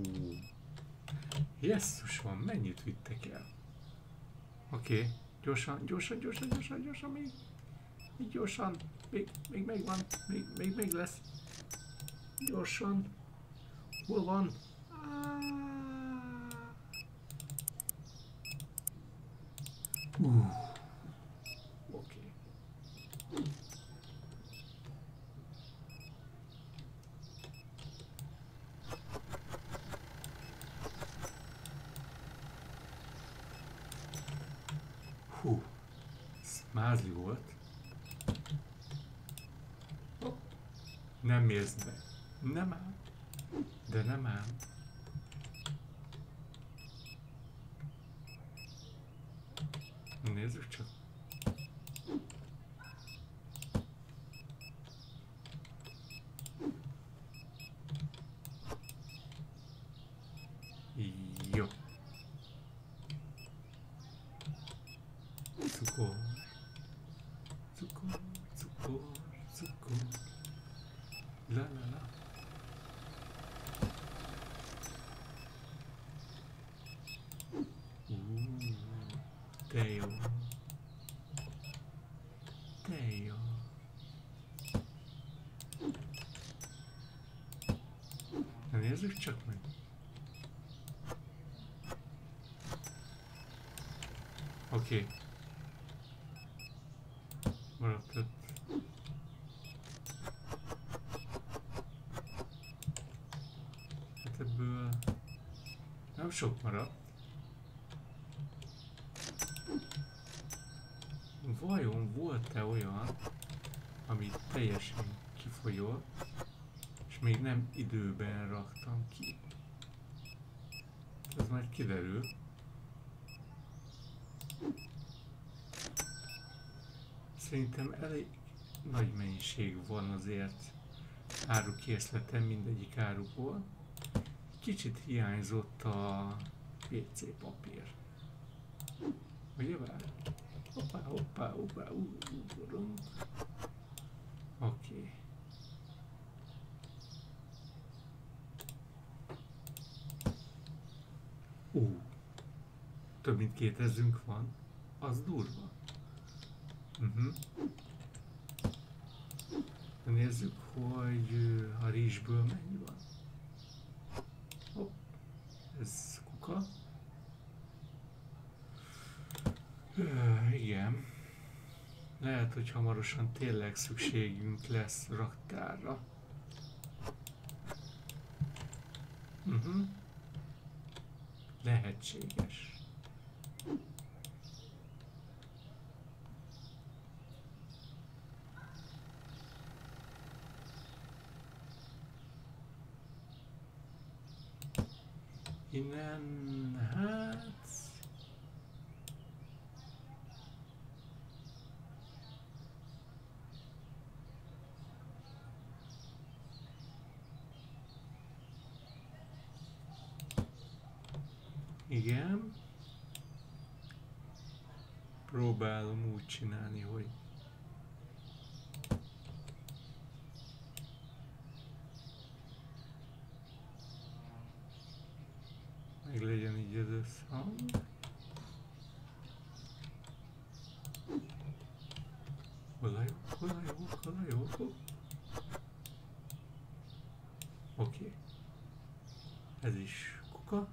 Jesszus van, mennyit vittek el? Oké, gyorsan, gyorsan, gyorsan, gyorsan, gyorsan, még gyorsan, még megvan, még lesz. Gyorsan, hol van? Oké. Hú, ez mázli volt. Hopp. Nem érsz be. Nem ám. De nem ám. Nézzük csak. Jó. Cukor. Cukor, cukor, cukor. La la la. De jó. De jó. Na nézzük csak meg. Oké. Maradt 5. Hát ebből nem sok maradt. Vajon volt-e olyan, ami teljesen kifolyott, és még nem időben raktam ki? Ez majd kiderül. Szerintem elég nagy mennyiség van azért árukészletem mindegyik áruból. Kicsit hiányzott a WC papír. Ugye vár? Hoppá, hoppá, hoppá, ugorunk. Oké. Több mint 2000-ünk van. Az durva. Nézzük, hogy a rizsből mennyi van. Hopp. Ez kuka. Igen. Lehet, hogy hamarosan tényleg szükségünk lesz raktárra. Lehetséges. Innen, hát... Igen. Próbálom úgy csinálni, hogy meg legyen így az összhang. Hol a jó, hol a jó, hol a jó. Oké. Ez is kuka.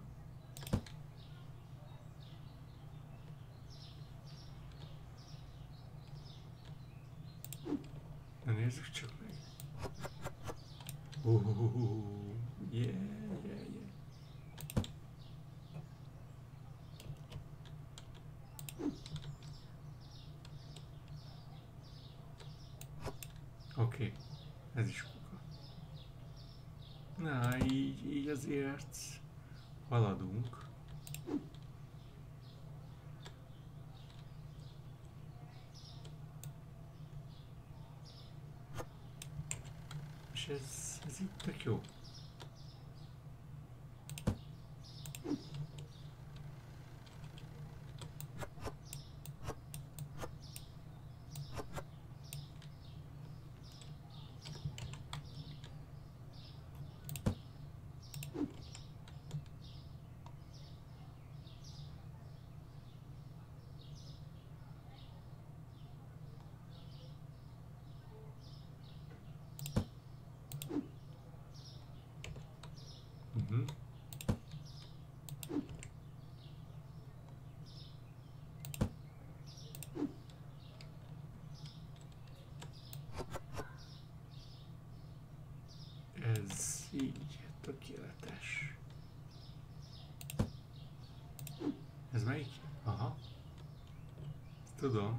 Yeah, yeah, yeah. Oké, ez is kuka. Na, így azért haladunk. És ez itt tök jó. Uh-huh. Ez így tökéletes. Ez melyik? Aha. Tudom.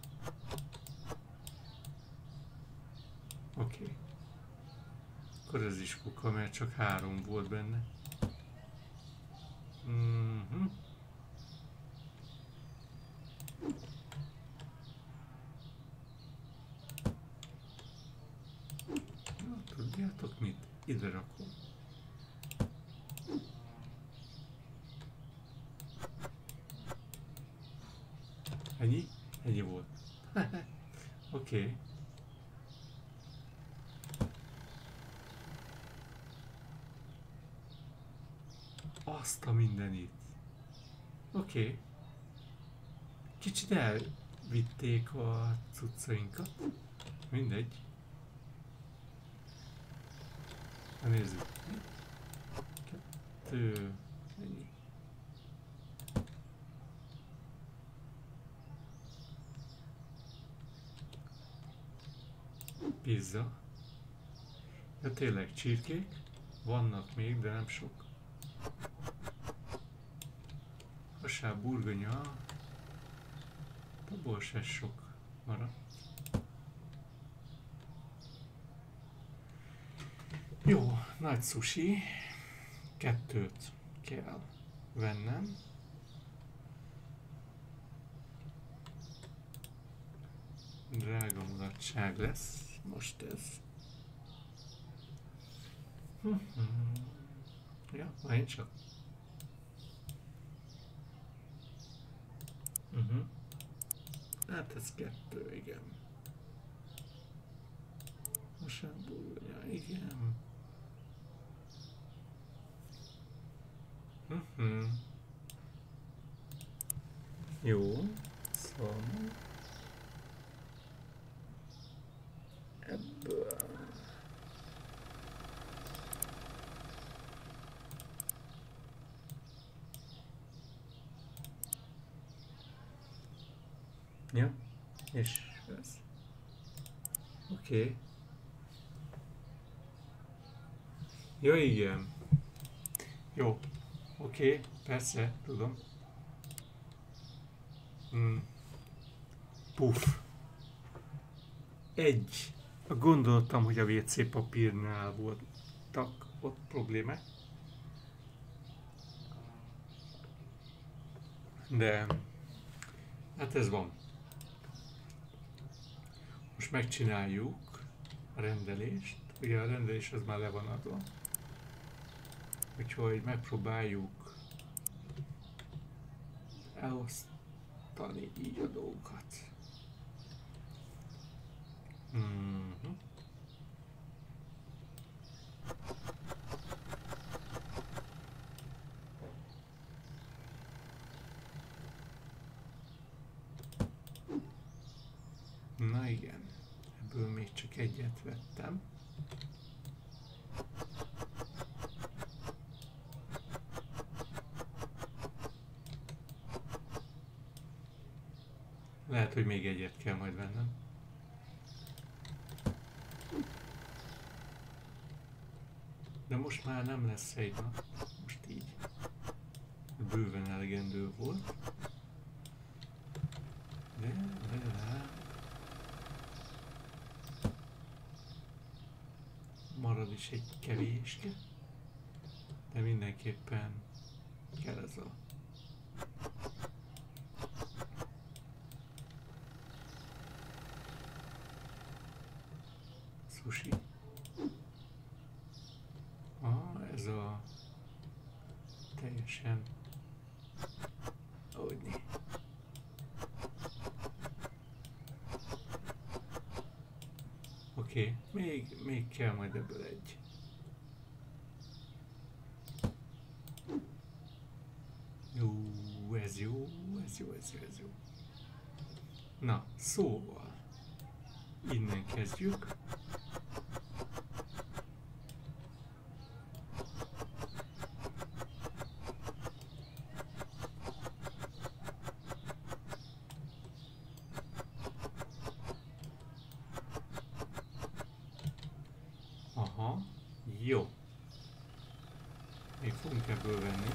Oké. Akkor ez is kuka, mert csak 3 volt benne. Mhm. Na, tudjátok mit? Ide rakom. Ennyi? Ennyi volt. Oké. Azt a mindenit. Oké. Kicsit elvitték a cuccainkat. Mindegy. Na nézzük. 2. Ennyi. Pizza. De tényleg csirkék. Vannak még, de nem sok. Hasább burgonya. Abból se sok maradt. Jó, nagy sushi. 2 kell vennem. Drága mulatság lesz most ez. Ja, majd csak. Hát ez 2, igen. Hasább burgonya, igen. Jó, szóval ebből ja, és ez. Oké. Ja, igen. Jó. Oké, persze, tudom. Puff. 1. Gondoltam, hogy a WC papírnál voltak ott problémák. De hát ez van. Most megcsináljuk a rendelést. Ugye a rendelés az már le van adva. Úgyhogy megpróbáljuk elosztani így a dolgokat. Na igen, ebből még csak 1 vettem. Lehet, hogy még 1 kell majd vennem. most már nem lesz egy nap, most így bőven elegendő volt. De marad is egy kevéske, de mindenképpen kell ez a sushi. Ez a teljesen ahogyni. Oké, még kell majd ebből egy. Jó, ez jó. Na, szóval, innen kezdjük. Aha, jó. Még fogunk ebből venni.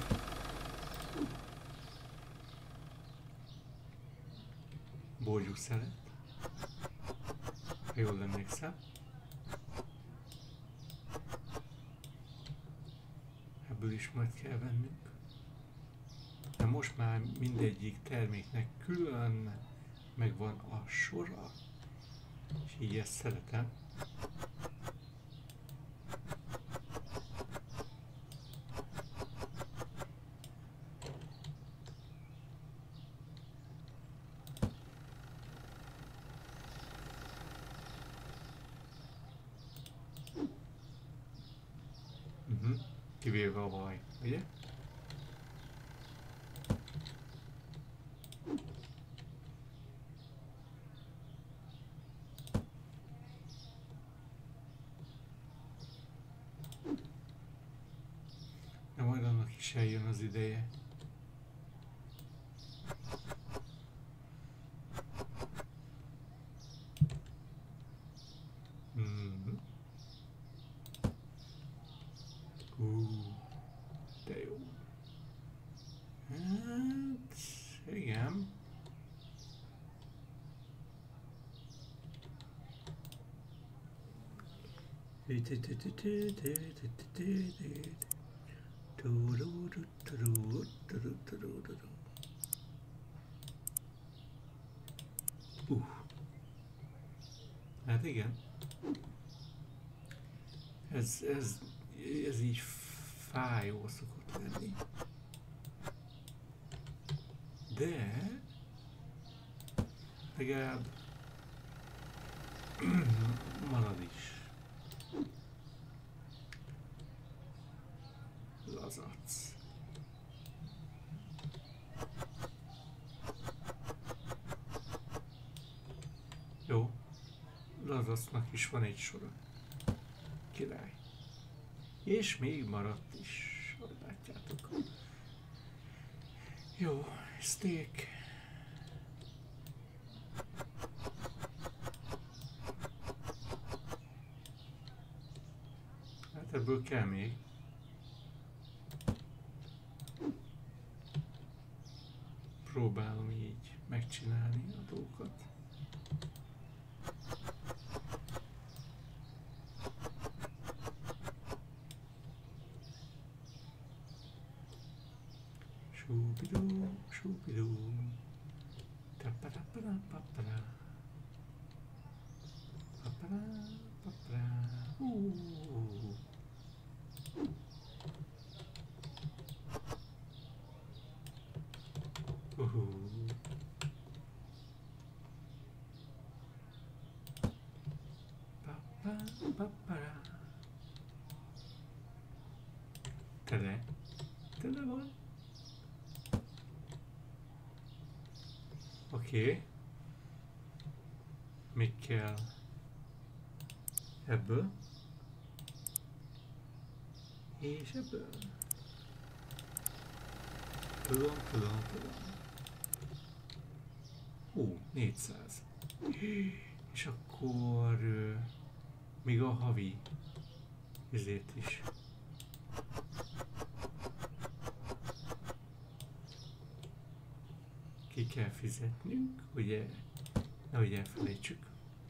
Borjúszelet, ha jól emlékszem. Ebből is majd kell vennünk. De most már mindegyik terméknek külön megvan a sora, és így ezt szeretem. Kivéve a vaj, ugye? De majd annak is eljön az ideje. De jó. Hát, igen. Hát igen. Ez így fájó szokott lenni. De legalább marad is. Lazac. Jó. Lazacnak is van egy sora. Király. És még maradt is, hogy látjátok. Jó, steak. Hát ebből kell még. Próbálom így megcsinálni a dolgokat. Shoo-be-doo, shoo-be-doo. Ta-pa-da-pa-da, pa-pa-da. Pa-pa-da, pa-pa-da. Pa-pa-pa-pa-da. Tele van. Oké. Még kell ebből. És ebből. Tudom. 400. És akkor még a havi ezért is ki kell fizetnünk, ugye, nehogy elfelejtsük.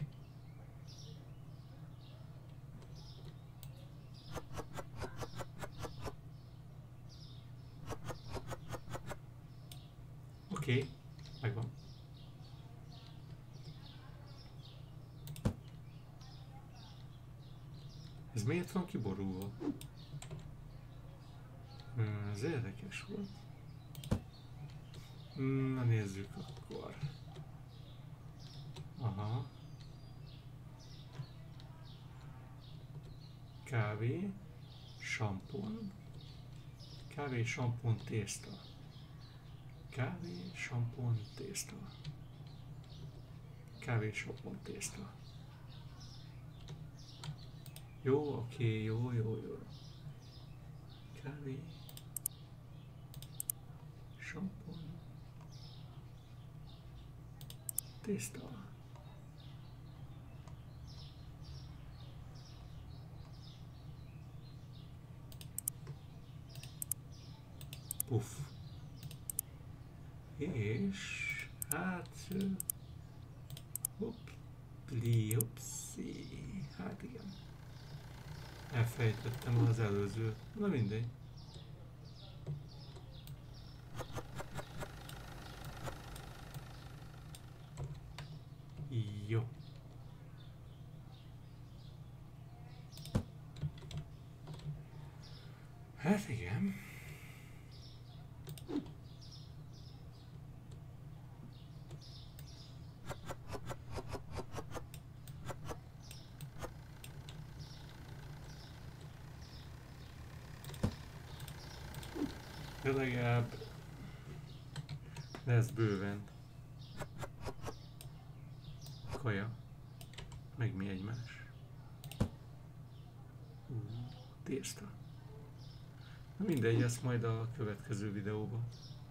Oké, megvan. Ez miért van kiborulva? Ez érdekes volt. Na nézzük akkor. Aha. Kávé, sampon. Kávé, sampon, tészta. Kávé, sampon, tészta. Kávé, sampon, tészta. Jó, oké, jó. Kávé, sampon, tészta. Puff. És hát hopszi, hát igen. Elfejtettem az előző. Na mindegy. Jó. Hát igen. De legalább lesz bőven kaja, meg mi egymás. Tészta. Na mindegy, ezt majd a következő videóban.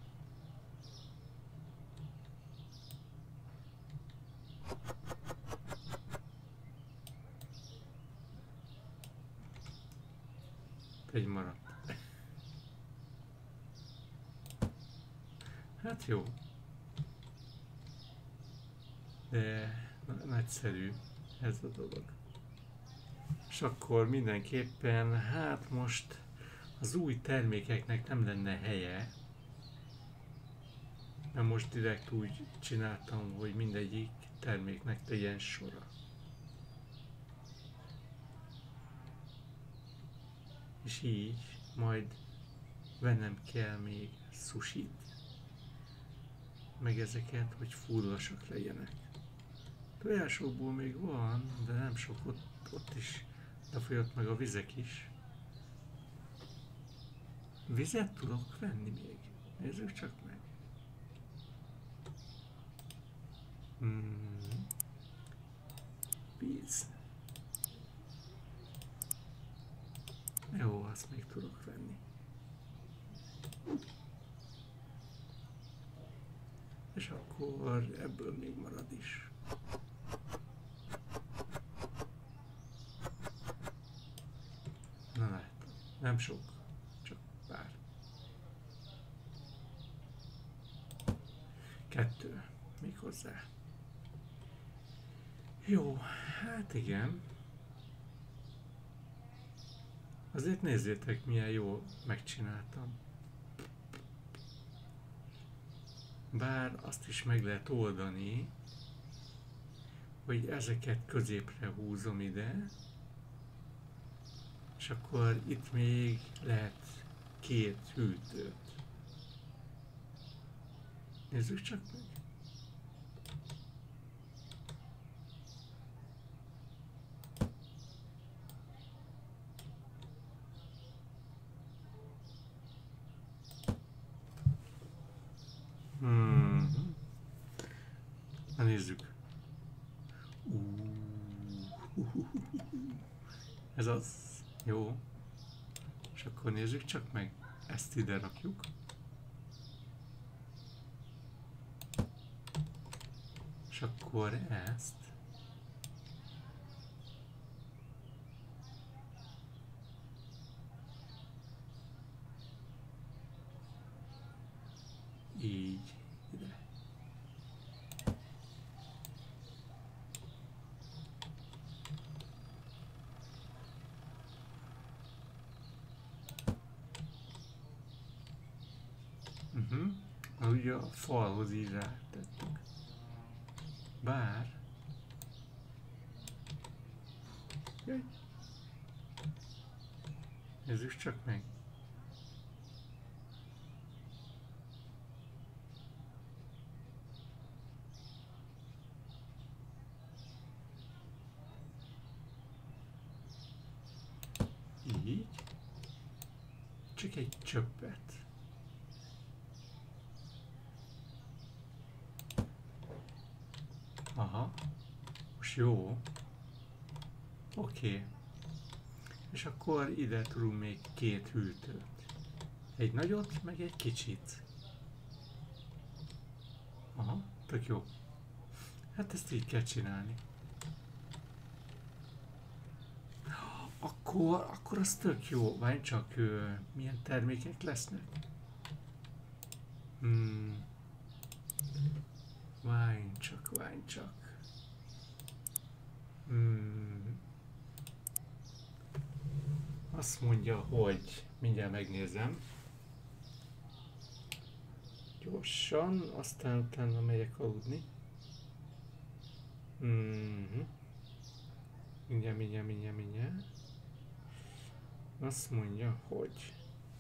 Egy maradt. Hát jó. De nagyszerű ez a dolog. És akkor mindenképpen, hát most az új termékeknek nem lenne helye, mert most direkt úgy csináltam, hogy mindegyik terméknek legyen sora. És így majd vennem kell még sushit, meg ezeket, hogy fullasak legyenek. Tojásokból még van, de nem sok, ott is lefolyott meg a vizek is. Vizet tudok venni még? Nézzük csak meg. Víz. Jó, azt még tudok venni. És akkor ebből még marad is. Na láttam, nem sok, csak pár. 2, még hozzá. Jó, hát igen. Azért nézzétek, milyen jól megcsináltam. Bár azt is meg lehet oldani, hogy ezeket középre húzom ide, és akkor itt még lehet 2 hűtőt. Nézzük csak meg. Na nézzük. Ez az. Jó. És akkor nézzük csak meg. Ezt ide rakjuk. És akkor ezt. Így ide. ugye a falhoz így rátettük. Bár... Jaj. Nézzük csak meg. Így. Csak egy csöppet. Aha. Most jó. Oké. És akkor ide tudunk még két hűtőt. Egy nagyot, meg egy kicsit. Aha, tök jó. Hát ezt így kell csinálni. Akkor az tök jó. Várj csak, milyen termékek lesznek? Várj csak. Azt mondja, hogy mindjárt megnézem. Gyorsan, aztán utána megyek aludni. Mindjárt. Azt mondja, hogy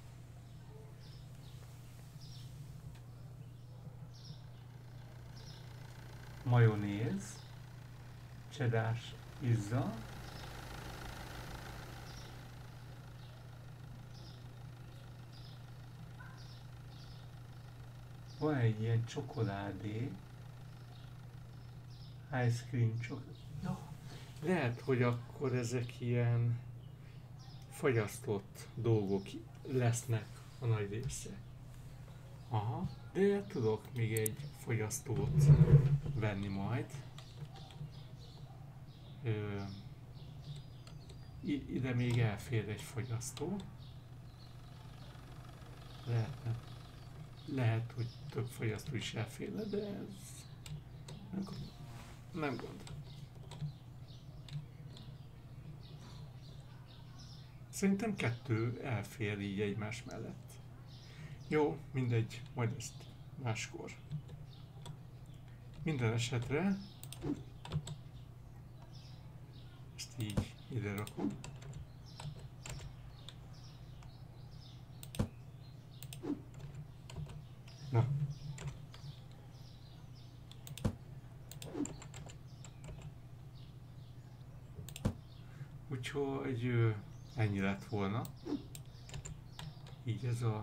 majonéz, cheddar pizza, van egy ilyen csokoládé, ice cream csokoládé. No, lehet, hogy akkor ezek ilyen fagyasztott dolgok lesznek a nagy része. Aha, de tudok még egy fogyasztót venni majd. Ide még elfér egy fogyasztó. Lehet, hogy több fogyasztó is elférne, de ez nem gond. Szerintem 2 elfér így egymás mellett. Jó, mindegy, majd ezt máskor. Minden esetre ezt így ide rakom. Na. Úgyhogy ennyi lett volna. Így ez a...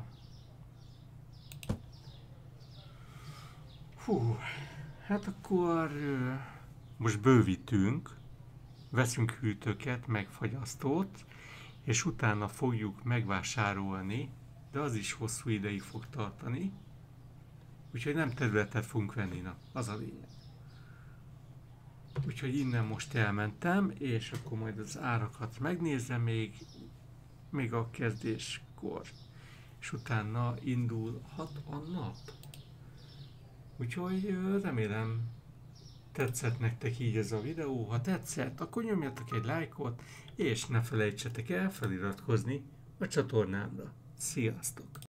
Hú, hát akkor most bővítünk, veszünk hűtőket, meg fagyasztót, és utána fogjuk megvásárolni, de az is hosszú ideig fog tartani, úgyhogy nem területet fogunk venni, na, az a lényeg. Úgyhogy innen most elmentem, és akkor majd az árakat megnézem még a kezdéskor, és utána indulhat a nap. Úgyhogy remélem tetszett nektek így ez a videó. Ha tetszett, akkor nyomjatok egy lájkot, és ne felejtsetek el feliratkozni a csatornámra. Sziasztok!